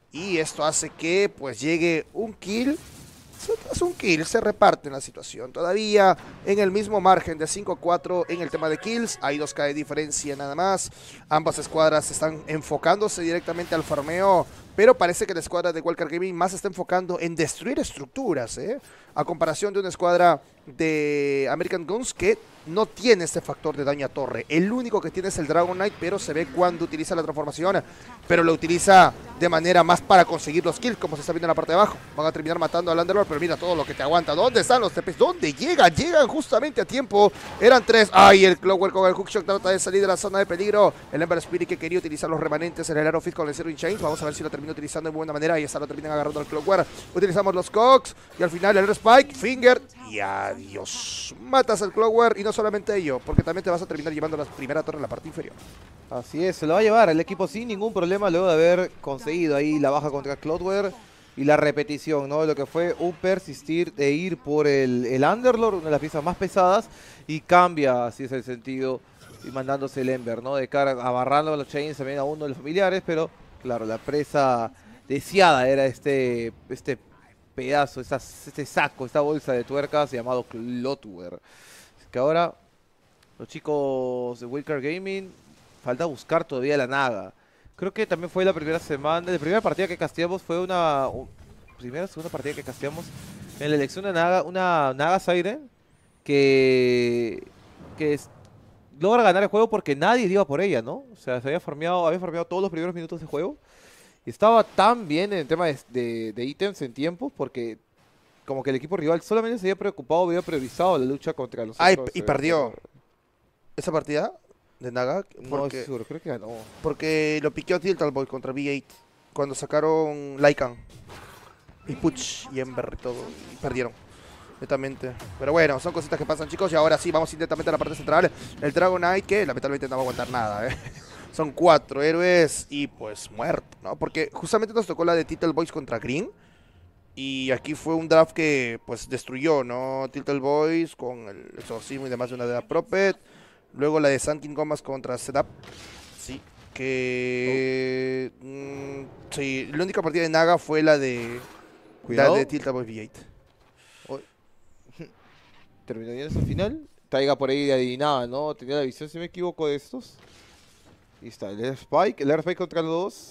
Speaker 2: Y esto hace que pues llegue un kill. Es un kill, se reparte en la situación. Todavía en el mismo margen de cinco a cuatro en el tema de kills. Hay dos K de diferencia nada más. Ambas escuadras están enfocándose directamente al farmeo. Pero parece que la escuadra de Wildcard Gaming más se está enfocando en destruir estructuras, ¿eh? A comparación de una escuadra de American Guns que no tiene este factor de daño a torre. El único que tiene es el Dragon Knight, pero se ve cuando utiliza la transformación. Pero lo utiliza de manera más para conseguir los kills, como se está viendo en la parte de abajo. Van a terminar matando al Underlord, pero mira todo lo que te aguanta. ¿Dónde están los T Ps? ¿Dónde llegan? Llegan justamente a tiempo. Eran tres. ¡Ay! El Clockwork con el Hookshot trata de salir de la zona de peligro. El Ember Spirit que quería utilizar los remanentes en el Aerofit con el Zero in Chains. Vamos a ver si lo termina utilizando de buena manera. Y esta lo terminan agarrando al Clockwork. Utilizamos los Cogs. Y al final el Air Spike, Finger. Y adiós. Matas al Clockwork. Y no solamente ello, porque también te vas a terminar llevando la primera torre en la parte inferior.
Speaker 1: Así es, se lo va a llevar el equipo sin ningún problema luego de haber conseguido ahí la baja contra Cloudware y la repetición, ¿no? De lo que fue un persistir de ir por el, el Underlord, una de las piezas más pesadas, y cambia, así es el sentido, y mandándose el Ember, ¿no? De cara, abarrando a los Chains también a uno de los familiares, pero claro, la presa deseada era este, este pedazo, esta, este saco, esta bolsa de tuercas llamado Cloudware. Que ahora los chicos de Wildcard Gaming falta buscar todavía la Naga. Creo que también fue la primera semana, la primera partida que casteamos fue una... Uh, primera o segunda partida que casteamos en la elección de Naga, una Naga Siren que... que es, logra ganar el juego porque nadie iba por ella, ¿no? O sea, se había farmeado, había farmeado todos los primeros minutos de juego. Y estaba tan bien en el tema de, de, de ítems en tiempos porque... como que el equipo rival solamente se había preocupado, había priorizado la lucha contra los
Speaker 2: Ay,
Speaker 1: otros.
Speaker 2: y
Speaker 1: eh,
Speaker 2: perdió.
Speaker 1: contra...
Speaker 2: ¿Esa partida de Naga?
Speaker 1: No
Speaker 2: Porque,
Speaker 1: estoy seguro, creo que ganó.
Speaker 2: porque lo piqueó Tiltal Boy contra V ocho cuando sacaron Lycan. Y Puch y Ember y todo. Y perdieron. Netamente. Pero bueno, son cositas que pasan, chicos. Y ahora sí, vamos directamente a la parte central. El Dragon Knight, que lamentablemente no va a aguantar nada, ¿eh? Son cuatro héroes y pues muerto, ¿no? Porque justamente nos tocó la de Tiltal Boys contra Green. Y aquí fue un draft que pues destruyó, ¿no? Tiltal Boys con el exorcismo y demás de una de la Prophet. Luego la de Santin Gomas contra Setup. Sí. Que... Oh. Mmm, sí, la única partida de Naga fue la de...
Speaker 1: Cuidado.
Speaker 2: La de Tiltal Boys V ocho.
Speaker 1: Oh. Terminó bien ese final. Taiga por ahí de adivinada, ¿no? Tenía la visión, si me equivoco, de estos. Y está el Air Spike. El Air Spike contra los dos.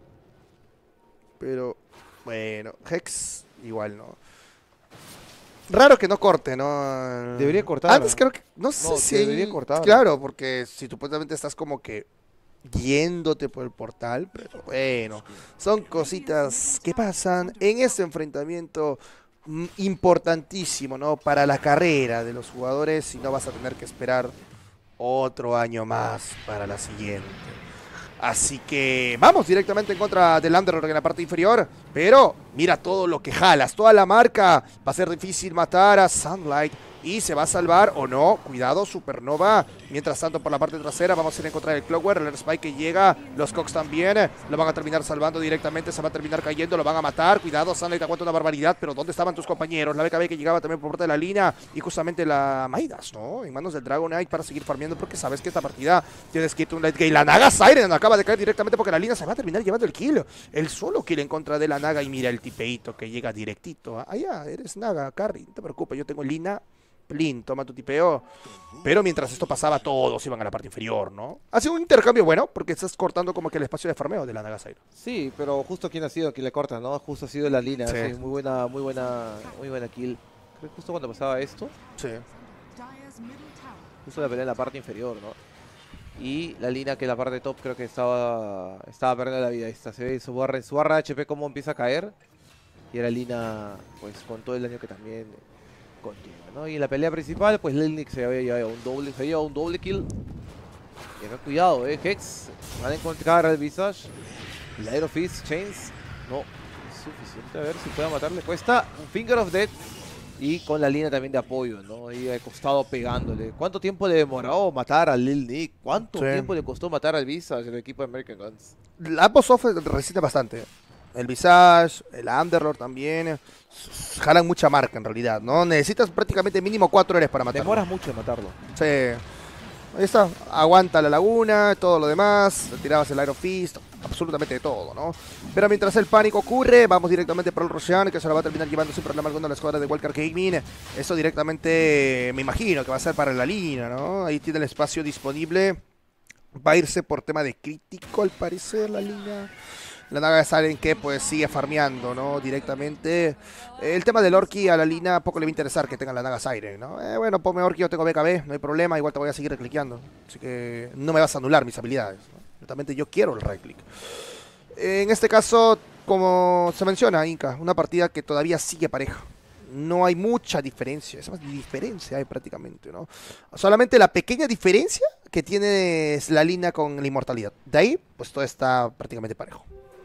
Speaker 2: Pero... bueno, Hex igual, ¿no? Raro que no corte, ¿no?
Speaker 1: Debería cortar.
Speaker 2: Antes creo que... No sé
Speaker 1: no,
Speaker 2: si...
Speaker 1: debería cortar.
Speaker 2: Claro, porque si supuestamente estás como que yéndote por el portal, pero bueno, son cositas que pasan en este enfrentamiento importantísimo, ¿no? Para la carrera de los jugadores y no vas a tener que esperar otro año más para la siguiente. Así que vamos directamente en contra del Underlord en la parte inferior. Pero mira todo lo que jalas, toda la marca. Va a ser difícil matar a Sunlight. Y se va a salvar o no. Cuidado, Supernova. Mientras tanto, por la parte trasera vamos a ir a encontrar el Clockwork. El Air Spike que llega. Los Cox también. Lo van a terminar salvando directamente. Se va a terminar cayendo. Lo van a matar. Cuidado, Sunlight aguanta una barbaridad. Pero ¿dónde estaban tus compañeros? La B K B que llegaba también por parte de la línea. Y justamente la Maidas, ¿no? En manos del Dragon Knight para seguir farmeando. Porque sabes que esta partida tienes que irte un late game. La Naga Siren acaba de caer directamente porque la línea se va a terminar llevando el kill. El solo kill en contra de la Naga. Y mira el tipeito que llega directito. Allá, eres Naga, Carry. No te preocupes, yo tengo Lina. Plin, toma tu tipeo. Pero mientras esto pasaba, todos iban a la parte inferior, ¿no? Ha sido un intercambio bueno, porque estás cortando como que el espacio de farmeo de la Naga Siren.
Speaker 1: Sí, pero justo quien ha sido quien le corta, ¿no? Justo ha sido la línea.
Speaker 2: Sí.
Speaker 1: Sí, muy buena, muy buena, muy buena kill. Creo que justo cuando pasaba esto,
Speaker 2: Sí.
Speaker 1: justo la pelea en la parte inferior, ¿no? Y la línea que en la parte top creo que estaba estaba perdiendo la vida. Esta se ve su barra, su barra H P cómo empieza a caer. Y era Lina, pues con todo el daño que también continúa, ¿no? Y en la pelea principal, pues Lil Nick se había llevado un doble, se había llevado un doble kill. Y acá cuidado, eh, Hex. Van a encontrar al Visage. El Aerofist, Chains. No, es suficiente. A ver si puede matarle. Cuesta un Finger of Death. Y con la línea también de apoyo, ¿no? Y al costado pegándole. ¿Cuánto tiempo le demoró matar a Lil Nick? ¿Cuánto
Speaker 2: Sí.
Speaker 1: tiempo le costó matar al Visage en el equipo de American Guns?
Speaker 2: La Apos Off resiste bastante. El Visage, el Underlord también. Jalan mucha marca en realidad, ¿no? Necesitas prácticamente mínimo cuatro horas para matarlo.
Speaker 1: Demoras mucho en matarlo.
Speaker 2: Sí. Ahí está. Aguanta la laguna, todo lo demás. Tirabas el Aero Fist. absolutamente de todo, ¿no? Pero mientras el pánico ocurre, vamos directamente por el Roshan, que se lo va a terminar llevando sin problema alguno a la escuadra de Wildcard Gaming. Eso directamente me imagino que va a ser para la línea, ¿no? Ahí tiene el espacio disponible. Va a irse por tema de crítico, al parecer, la línea. La Naga saben que pues sigue farmeando, ¿no? Directamente. El tema del Orki a la línea poco le va a interesar que tengan la Naga Siren, ¿no? Eh, bueno, ponme Orki, yo tengo B K B, no hay problema, igual te voy a seguir reclickeando. Así que no me vas a anular mis habilidades, ¿no? Realmente yo quiero el right click. En este caso, como se menciona, Inca, una partida que todavía sigue pareja. No hay mucha diferencia, es más, ni diferencia hay prácticamente, ¿no? Solamente la pequeña diferencia que tiene la línea con la inmortalidad. De ahí, pues todo está prácticamente parejo.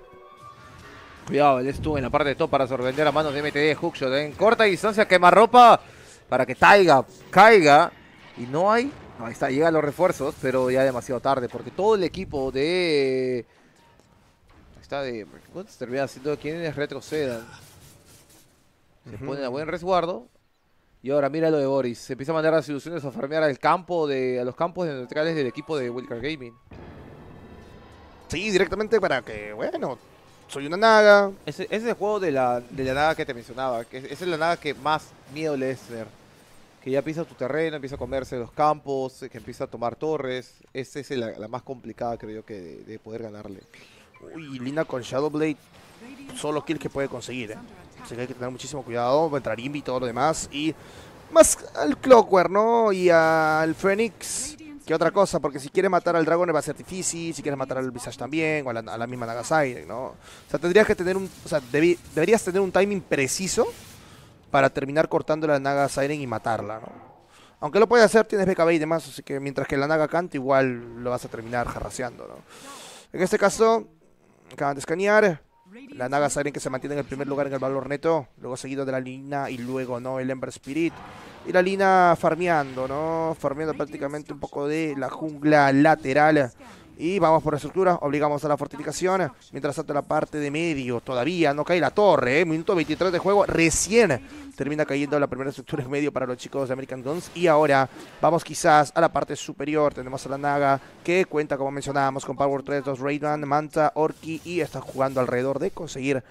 Speaker 1: Cuidado, él estuvo en la parte de top para sorprender a manos de M T D, Hookshot en corta distancia, quemarropa para que Taiga caiga. Y no hay, no, ahí está, llegan los refuerzos, pero ya demasiado tarde, porque todo el equipo de... Ahí está de... ¿Cuánto se termina haciendo? ¿Quiénes retrocedan? Se uh-huh. ponen a buen resguardo. Y ahora mira lo de Boris, se empieza a mandar las ilusiones a farmear al campo de, a los campos neutrales del equipo de Wildcard Gaming.
Speaker 2: Sí, directamente para que, bueno... Soy una Naga.
Speaker 1: Ese, ese es el juego de la, de la Naga que te mencionaba. Que esa es la Naga que más miedo le es tener. Que ya pisa tu terreno, empieza a comerse los campos, que empieza a tomar torres. Esa es la, la más complicada, creo yo, que de, de poder ganarle.
Speaker 2: Uy, Lina con Shadowblade. Solo kill que puede conseguir, ¿eh? Así que hay que tener muchísimo cuidado. Va a entrar Invi y todo lo demás. Y más al Clockwork, ¿no? Y al Phoenix. Que otra cosa, porque si quiere matar al dragón va a ser difícil, si quieres matar al Visage también, o a la, a la misma Naga Siren, ¿no? O sea, tendrías que tener un, o sea, debi, deberías tener un timing preciso para terminar cortando la Naga Siren y matarla, ¿no? Aunque lo puedes hacer, tienes B K B y demás, así que mientras que la Naga cante, igual lo vas a terminar jarraseando, ¿no? En este caso, acaban de escanear, la Naga Siren que se mantiene en el primer lugar en el valor neto, luego seguido de la Lina y luego, ¿no? El Ember Spirit. Y la Lina farmeando, ¿no? Farmeando prácticamente un poco de la jungla lateral. Y vamos por la estructura, obligamos a la fortificación. Mientras tanto la parte de medio todavía no cae la torre, ¿eh? Minuto veintitrés de juego, recién termina cayendo la primera estructura en medio para los chicos de American Guns. Y ahora vamos quizás a la parte superior, tenemos a la Naga que cuenta, como mencionábamos, con Power tres, dos Raiden, Manta, Orki y está jugando alrededor de conseguir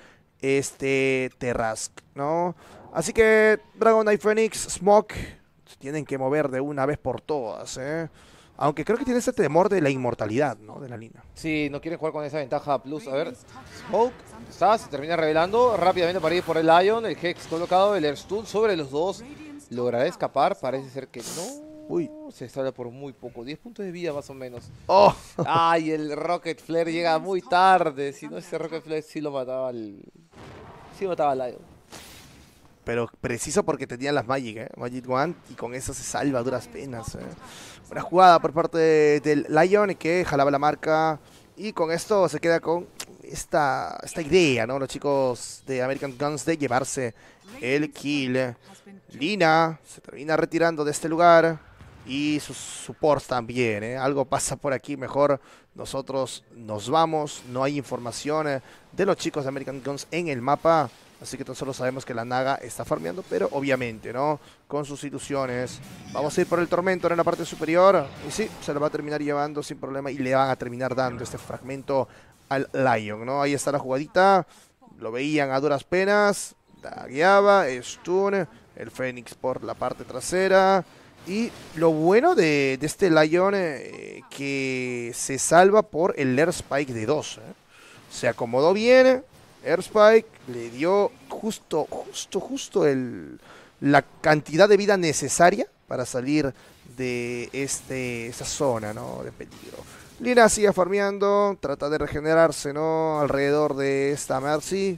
Speaker 2: este Terrask, ¿no? Así que Dragon Knight Phoenix, Smoke, se tienen que mover de una vez por todas, ¿eh? Aunque creo que tiene ese temor de la inmortalidad, ¿no? De la línea.
Speaker 1: Sí, no quieren jugar con esa ventaja plus. A ver, Smoke, está, se termina revelando rápidamente para ir por el Lion, el Hex colocado, el Airstun sobre los dos. Logrará escapar, parece ser que no. Uy, se sale por muy poco, diez puntos de vida más o menos.
Speaker 2: ¡Oh!
Speaker 1: Ay, el Rocket Flare llega muy tarde. Si no, ese Rocket Flare sí lo mataba al... Sí mataba al Lion.
Speaker 2: Pero preciso porque tenía las Magic, ¿eh? Magic Wand, y con eso se salva a duras penas, ¿eh? Una jugada por parte del Lion que jalaba la marca. Y con esto se queda con esta, esta idea, ¿no? Los chicos de American Guns de llevarse el kill. Lina se termina retirando de este lugar. Y sus supports también, ¿eh? Algo pasa por aquí, mejor nosotros nos vamos. No hay información de los chicos de American Guns en el mapa. Así que tan solo sabemos que la Naga está farmeando, pero obviamente, ¿no? Con sus ilusiones. Vamos a ir por el Tormentor en la parte superior. Y sí, se lo va a terminar llevando sin problema. Y le van a terminar dando este fragmento al Lion, ¿no? Ahí está la jugadita. Lo veían a duras penas. Dagueaba, stun. El Fénix por la parte trasera. Y lo bueno de, de este Lion, eh, que se salva por el Air Spike de dos. ¿eh? Se acomodó bien. Airspike le dio justo, justo, justo el, la cantidad de vida necesaria para salir de este, esta zona, ¿no? de peligro. Lina sigue farmeando, trata de regenerarse, ¿no? Alrededor de esta Mercy.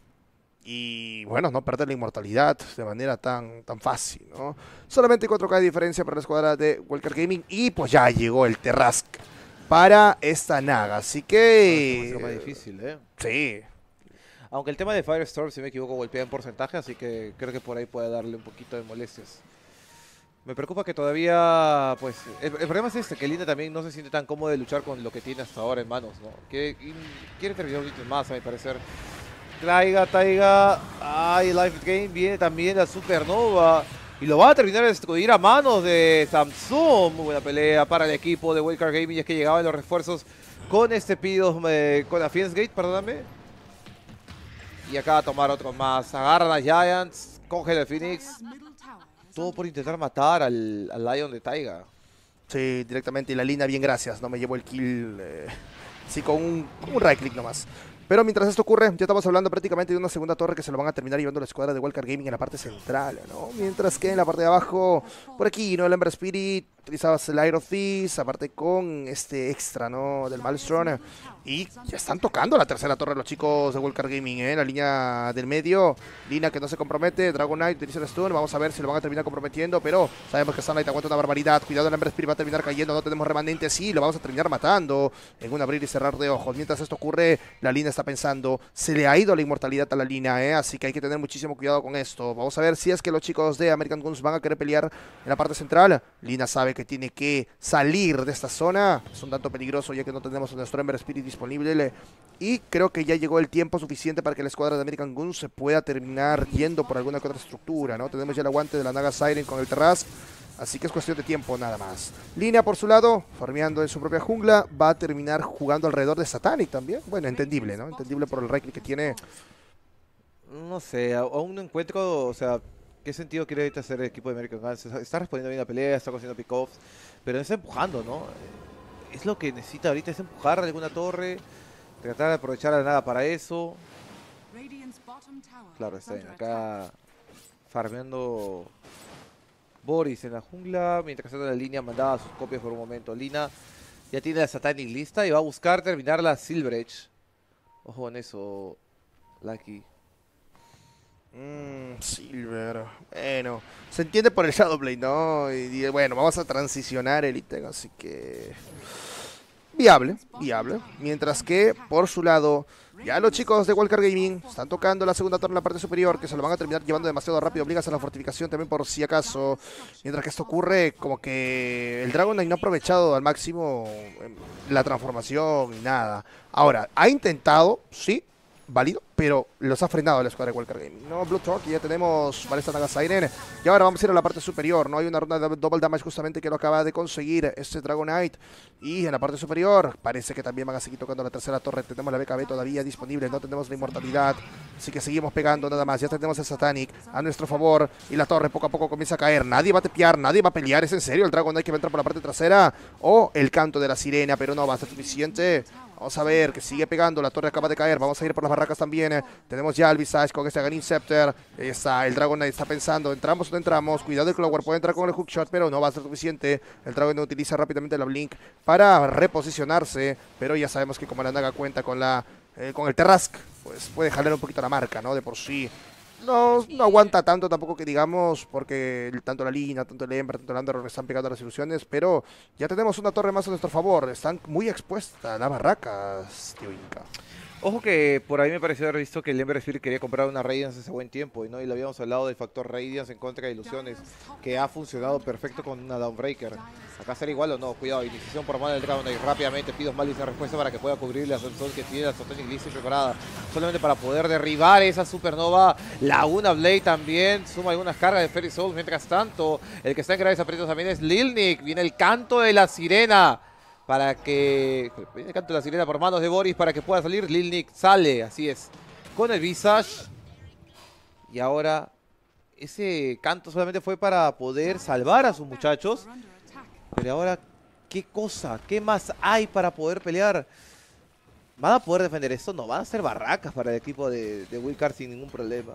Speaker 2: Y bueno, no perder la inmortalidad de manera tan, tan fácil, ¿no? Solamente cuatro K de diferencia para la escuadra de Wildcard Gaming. Y pues ya llegó el Terrask para esta Naga. Así que...
Speaker 1: Es más difícil, ¿eh?
Speaker 2: Sí.
Speaker 1: Aunque el tema de Firestorm, si me equivoco, golpea en porcentaje, así que creo que por ahí puede darle un poquito de molestias. Me preocupa que todavía, pues, el, el problema es este, que Lina también no se siente tan cómodo de luchar con lo que tiene hasta ahora en manos, ¿no? Que, quiere terminar un hito más, a mi parecer. Taiga, Taiga, ay, Life Game, viene también la Supernova. Y lo va a terminar de destruir a manos de Samsung. Muy buena pelea para el equipo de Wildcard Gaming. Es que llegaban los refuerzos con este pido, eh, con la Fiends Gate, perdóname. Y acaba de tomar otro más. Agarran a Giants, congela el Phoenix. Todo por intentar matar al, al Lion de Taiga.
Speaker 2: Sí, directamente. Y la línea, bien, gracias. No me llevo el kill. Eh, sí, con un, con un right click nomás. Pero mientras esto ocurre, ya estamos hablando prácticamente de una segunda torre que se lo van a terminar llevando la escuadra de Wildcard Gaming en la parte central, ¿no? Mientras que en la parte de abajo, por aquí, ¿no? El Ember Spirit, utilizabas el Iron Fist, aparte con este extra, ¿no? Del Maelstrom. Y ya están tocando la tercera torre los chicos de Wildcard Gaming, ¿eh? La línea del medio, línea que no se compromete, Dragon Knight utiliza el stun, vamos a ver si lo van a terminar comprometiendo, pero sabemos que Sunlight aguanta una barbaridad, cuidado, el Ember Spirit va a terminar cayendo, no tenemos remanentes, sí, lo vamos a terminar matando en un abrir y cerrar de ojos. Mientras esto ocurre, la línea está pensando, se le ha ido la inmortalidad a la línea, ¿eh? Así que hay que tener muchísimo cuidado con esto. Vamos a ver si es que los chicos de American Guns van a querer pelear en la parte central. Lina sabe que tiene que salir de esta zona, es un tanto peligroso ya que no tenemos a nuestro Ember Spirit disponible. Y creo que ya llegó el tiempo suficiente para que la escuadra de American Guns se pueda terminar yendo por alguna que otra estructura, ¿no? Tenemos ya el aguante de la Naga Siren con el Terraz, así que es cuestión de tiempo nada más. Línea por su lado, farmeando en su propia jungla, va a terminar jugando alrededor de Satanic también. Bueno, entendible, ¿no? Entendible por el right click que tiene.
Speaker 1: No sé, aún no encuentro, o sea, qué sentido quiere ahorita hacer el equipo de American Guns. Está respondiendo bien a la pelea, está consiguiendo pick-offs, pero no está empujando, ¿no? Es lo que necesita ahorita, es empujar alguna torre. Tratar de aprovechar la nada para eso. Claro, está bien. Acá farmeando Boris en la jungla. Mientras tanto la línea mandaba sus copias por un momento. Lina ya tiene la Satanic lista y va a buscar terminar la Silver Edge. Ojo en eso, Lucky.
Speaker 2: Mmm, Silver. Bueno, se entiende por el Shadowblade, ¿no? Y, y bueno, vamos a transicionar el ítem, así que... Viable, viable. Mientras que, por su lado, ya los chicos de Wildcard Gaming están tocando la segunda torre en la parte superior, que se lo van a terminar llevando demasiado rápido. Obligas a la fortificación también por si acaso. Mientras que esto ocurre, como que el Dragon Knight no ha aprovechado al máximo la transformación y nada. Ahora, ha intentado, sí, válido, pero los ha frenado la escuadra de Wildcard Gaming. No, Blue Talk, ya tenemos Balesta Naga Siren. Y ahora vamos a ir a la parte superior, ¿no? Hay una ronda de double damage justamente que lo acaba de conseguir este Dragon Knight. Y en la parte superior parece que también van a seguir tocando la tercera torre. Tenemos la B K B todavía disponible, no tenemos la inmortalidad. Así que seguimos pegando nada más. Ya tenemos el Satanic a nuestro favor. Y la torre poco a poco comienza a caer. Nadie va a tepear, nadie va a pelear. ¿Es en serio el Dragon Knight que va a entrar por la parte trasera? O el canto de la sirena, pero no va a ser suficiente. Vamos a ver, que sigue pegando, la torre acaba de caer, vamos a ir por las barracas también. Tenemos ya al Visage con este Aghanim Scepter. Ahí está, el Dragon Knight está pensando, ¿entramos o no entramos? Cuidado, el Clower puede entrar con el hookshot, pero no va a ser suficiente. El Dragon Knight utiliza rápidamente la Blink para reposicionarse, pero ya sabemos que como la Naga cuenta con la eh, con el Terrask, pues puede jalar un poquito la marca, ¿no? De por sí. No, no aguanta tanto tampoco que digamos, porque el, tanto la Lina, tanto el Ember, tanto el Under están pegando a las ilusiones, pero ya tenemos una torre más a nuestro favor. Están muy expuestas las barracas, tío Inca.
Speaker 1: Ojo que por ahí me pareció haber visto que el Ember Spirit quería comprar una Radiance hace buen tiempo, ¿no? Y lo habíamos hablado del factor Radiance en contra de ilusiones, que ha funcionado perfecto con una Dawnbreaker. Acá será igual o no, cuidado, iniciación por mano del Dragon Knight. Rápidamente pido Malice en respuesta para que pueda cubrir la Samsung que tiene la Satanic List preparada, solamente para poder derribar esa supernova. Laguna Blade también suma algunas cargas de Fairy Soul. Mientras tanto, el que está en graves aprietos también es Lilnik. Viene el canto de la sirena. Para que... Viene el canto de la sirena por manos de Boris para que pueda salir. Lilnik sale, así es. Con el Visage. Y ahora... Ese canto solamente fue para poder salvar a sus muchachos. Pero ahora... ¿Qué cosa? ¿Qué más hay para poder pelear? ¿Van a poder defender esto? No, van a ser barracas para el equipo de, de Wildcard sin ningún problema.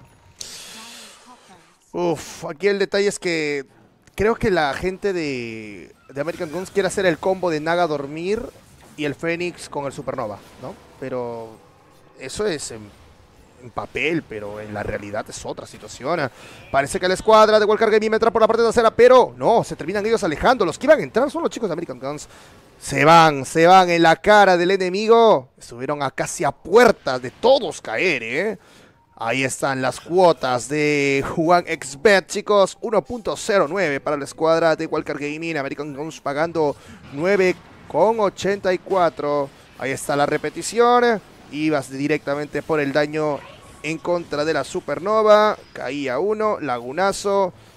Speaker 2: Uf, aquí el detalle es que... Creo que la gente de, de American Guns quiere hacer el combo de Naga dormir y el Fénix con el Supernova, ¿no? Pero eso es en, en papel, pero en la realidad es otra situación. Parece que la escuadra de Wildcard Gaming entra por la parte trasera, pero no, se terminan ellos alejando. Los que iban a entrar son los chicos de American Guns. Se van, se van en la cara del enemigo. Estuvieron a casi a puertas de todos caer, ¿eh? Ahí están las cuotas de Juan Xbet, chicos. uno punto cero nueve para la escuadra de Wildcard Gaming. American Guns pagando nueve con ochenta y cuatro. Ahí está la repetición. Ibas directamente por el daño en contra de la Supernova. Caía uno. Lagunazo.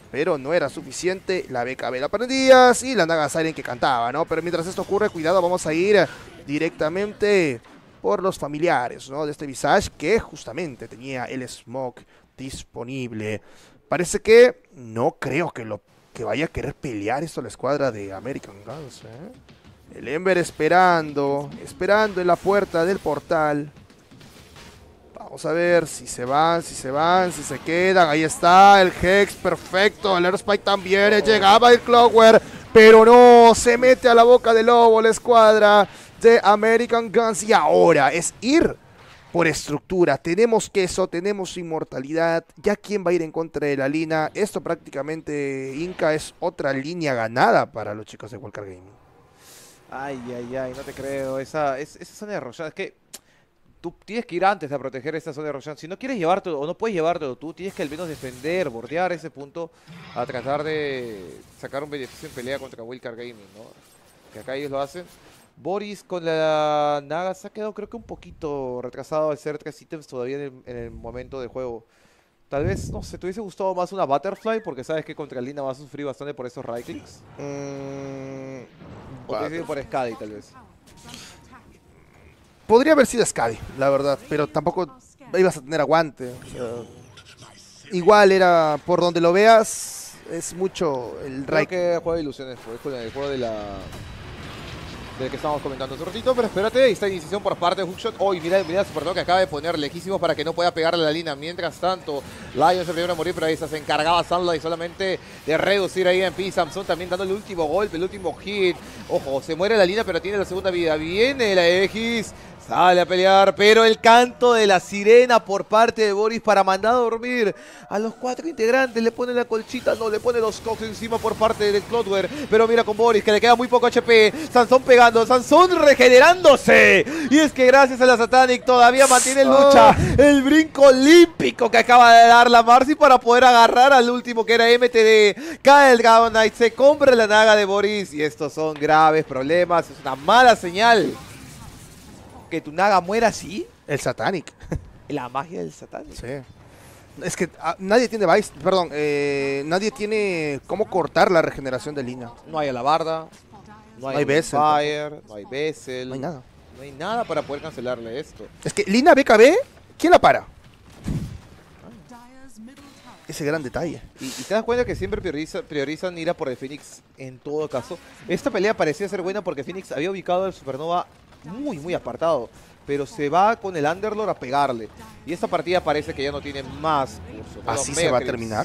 Speaker 2: pero no era suficiente. La B K B la aprendías y la Naga Siren que cantaba, ¿no? Pero mientras esto ocurre, cuidado, vamos a ir directamente por los familiares, ¿no? De este Visage que justamente tenía el Smoke disponible. Parece que no creo que lo que vaya a querer pelear esto la escuadra de American Guns, ¿eh? El Ember esperando, esperando en la puerta del portal. Vamos a ver si se van, si se van, si se quedan. Ahí está el Hex, perfecto. El Aerospike también. Oh. Llegaba el Clockwork, pero no. Se mete a la boca del lobo la escuadra de American Guns. Y ahora es ir por estructura. Tenemos queso, tenemos inmortalidad. Ya quién va a ir en contra de la línea. Esto prácticamente, Inca, es otra línea ganada para los chicos de Walker Gaming.
Speaker 1: Ay, ay, ay, no te creo. Esa, es, esa zona de Roshan, es que tú tienes que ir antes a proteger esta zona de Roshan. Si no quieres llevártelo o no puedes llevártelo tú, tienes que al menos defender, bordear ese punto a tratar de sacar un beneficio en pelea contra Walker Gaming, ¿no? Que acá ellos lo hacen. Boris con la Naga se ha quedado creo que un poquito retrasado al ser tres ítems todavía en el, en el momento de juego. Tal vez, no sé, te hubiese gustado más una Butterfly porque sabes que contra Lina vas a sufrir bastante por esos right clicks.
Speaker 2: Mm,
Speaker 1: o te hubiese ido por Skadi tal vez.
Speaker 2: Podría haber sido Skadi, la verdad, pero tampoco ibas a tener aguante. O sea, igual era, por donde lo veas, es mucho el
Speaker 1: Creo
Speaker 2: right.
Speaker 1: que juego de ilusiones fue, fue el juego de la... del que estábamos comentando hace un ratito, pero espérate, ahí está iniciación por parte de Hookshot. Oh, y mira, mira el superdog que acaba de poner lejísimos para que no pueda pegarle a la línea. Mientras tanto, Lions es el primero a morir, pero ahí se encargaba Sunlight solamente de reducir ahí en P. Samson también dando el último golpe, el último hit. Ojo, se muere la línea, pero tiene la segunda vida. Viene la X, sale a pelear, pero el canto de la sirena por parte de Boris para mandar a dormir a los cuatro integrantes. Le pone la colchita, no, le pone los cox encima por parte del Cloudware. Pero mira con Boris, que le queda muy poco H P. Sansón pegando, Sansón regenerándose. Y es que gracias a la Satanic todavía mantiene lucha. Oh. El brinco olímpico que acaba de dar la Marcy para poder agarrar al último que era M T D. Cae el Dragon Knight, se compra la Naga de Boris. Y estos son graves problemas, es una mala señal. Que tu Naga muera así.
Speaker 2: El Satanic.
Speaker 1: La magia del Satanic.
Speaker 2: Sí. Es que ah, nadie tiene Vice, perdón, eh, nadie tiene cómo cortar la regeneración de línea.
Speaker 1: No hay alabarda, no hay,
Speaker 2: no hay Vessel,
Speaker 1: Fire, no hay Vessel.
Speaker 2: No hay nada.
Speaker 1: No hay nada para poder cancelarle esto.
Speaker 2: Es que Lina B K B, ¿quién la para? Ese gran detalle.
Speaker 1: Y, y te das cuenta que siempre prioriza, priorizan ir a por el Phoenix en todo caso. Esta pelea parecía ser buena porque Phoenix había ubicado al Supernova muy, muy apartado. Pero se va con el Underlord a pegarle. Y esta partida parece que ya no tiene más curso. ¿No?
Speaker 2: ¿Así se va a terminar?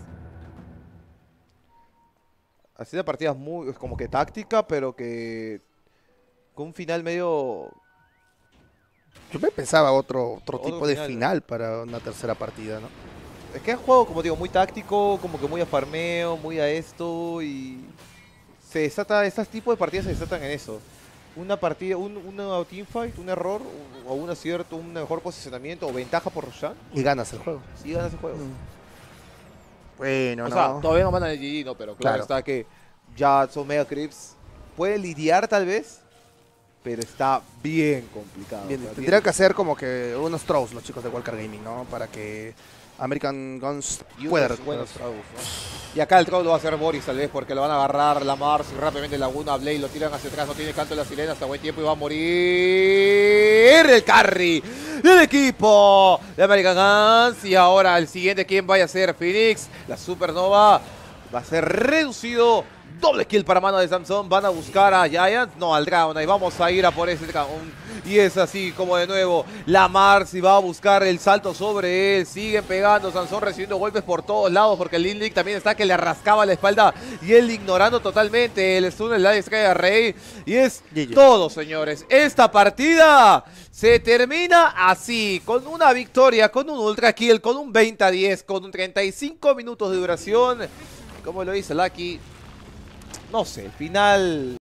Speaker 1: Así la partida es muy, como que táctica, pero que con un final medio...
Speaker 2: Yo me pensaba otro, otro, otro tipo final, de final para una tercera partida, ¿no?
Speaker 1: Es que es un juego, como digo, muy táctico, como que muy a farmeo, muy a esto y... Se desata, estos tipos de partidas se desatan en eso. Una partida, un, una teamfight, un error, o un acierto, un mejor posicionamiento, o ventaja por Roshan.
Speaker 2: Y ganas el juego.
Speaker 1: Sí, ganas el juego.
Speaker 2: Mm. Bueno,
Speaker 1: o
Speaker 2: no.
Speaker 1: sea, todavía no van a G G, no, pero claro, claro está que ya son mega creeps. Puede lidiar tal vez, pero está bien complicado.
Speaker 2: Bien, tendría que hacer como que unos throws los chicos de Walker Gaming, ¿no? Para que American Guns pueda
Speaker 1: buenos throws, ¿no? Y acá el throw lo va a hacer Boris tal vez porque lo van a agarrar la Mars y rápidamente Laguna Blade lo tiran hacia atrás, no tiene canto de la sirena hasta buen tiempo y va a morir el carry del equipo de American Guns. Y ahora el siguiente quien vaya a ser Phoenix, la Supernova va a ser reducido. Doble kill para mano de Samson. Van a buscar a Giant. No, al Dragon. Ahí vamos a ir a por ese Dragon. Y es así como de nuevo la Marcy va a buscar el salto sobre él. Siguen pegando. Samson recibiendo golpes por todos lados. Porque el Lindley también está que le rascaba la espalda. Y él ignorando totalmente el stun, el Light Sky a Rey. Y es G G. Todo, señores. Esta partida se termina así. Con una victoria, con un ultra kill, con un veinte a diez, con un treinta y cinco minutos de duración. Como lo dice Lucky. No sé, el final...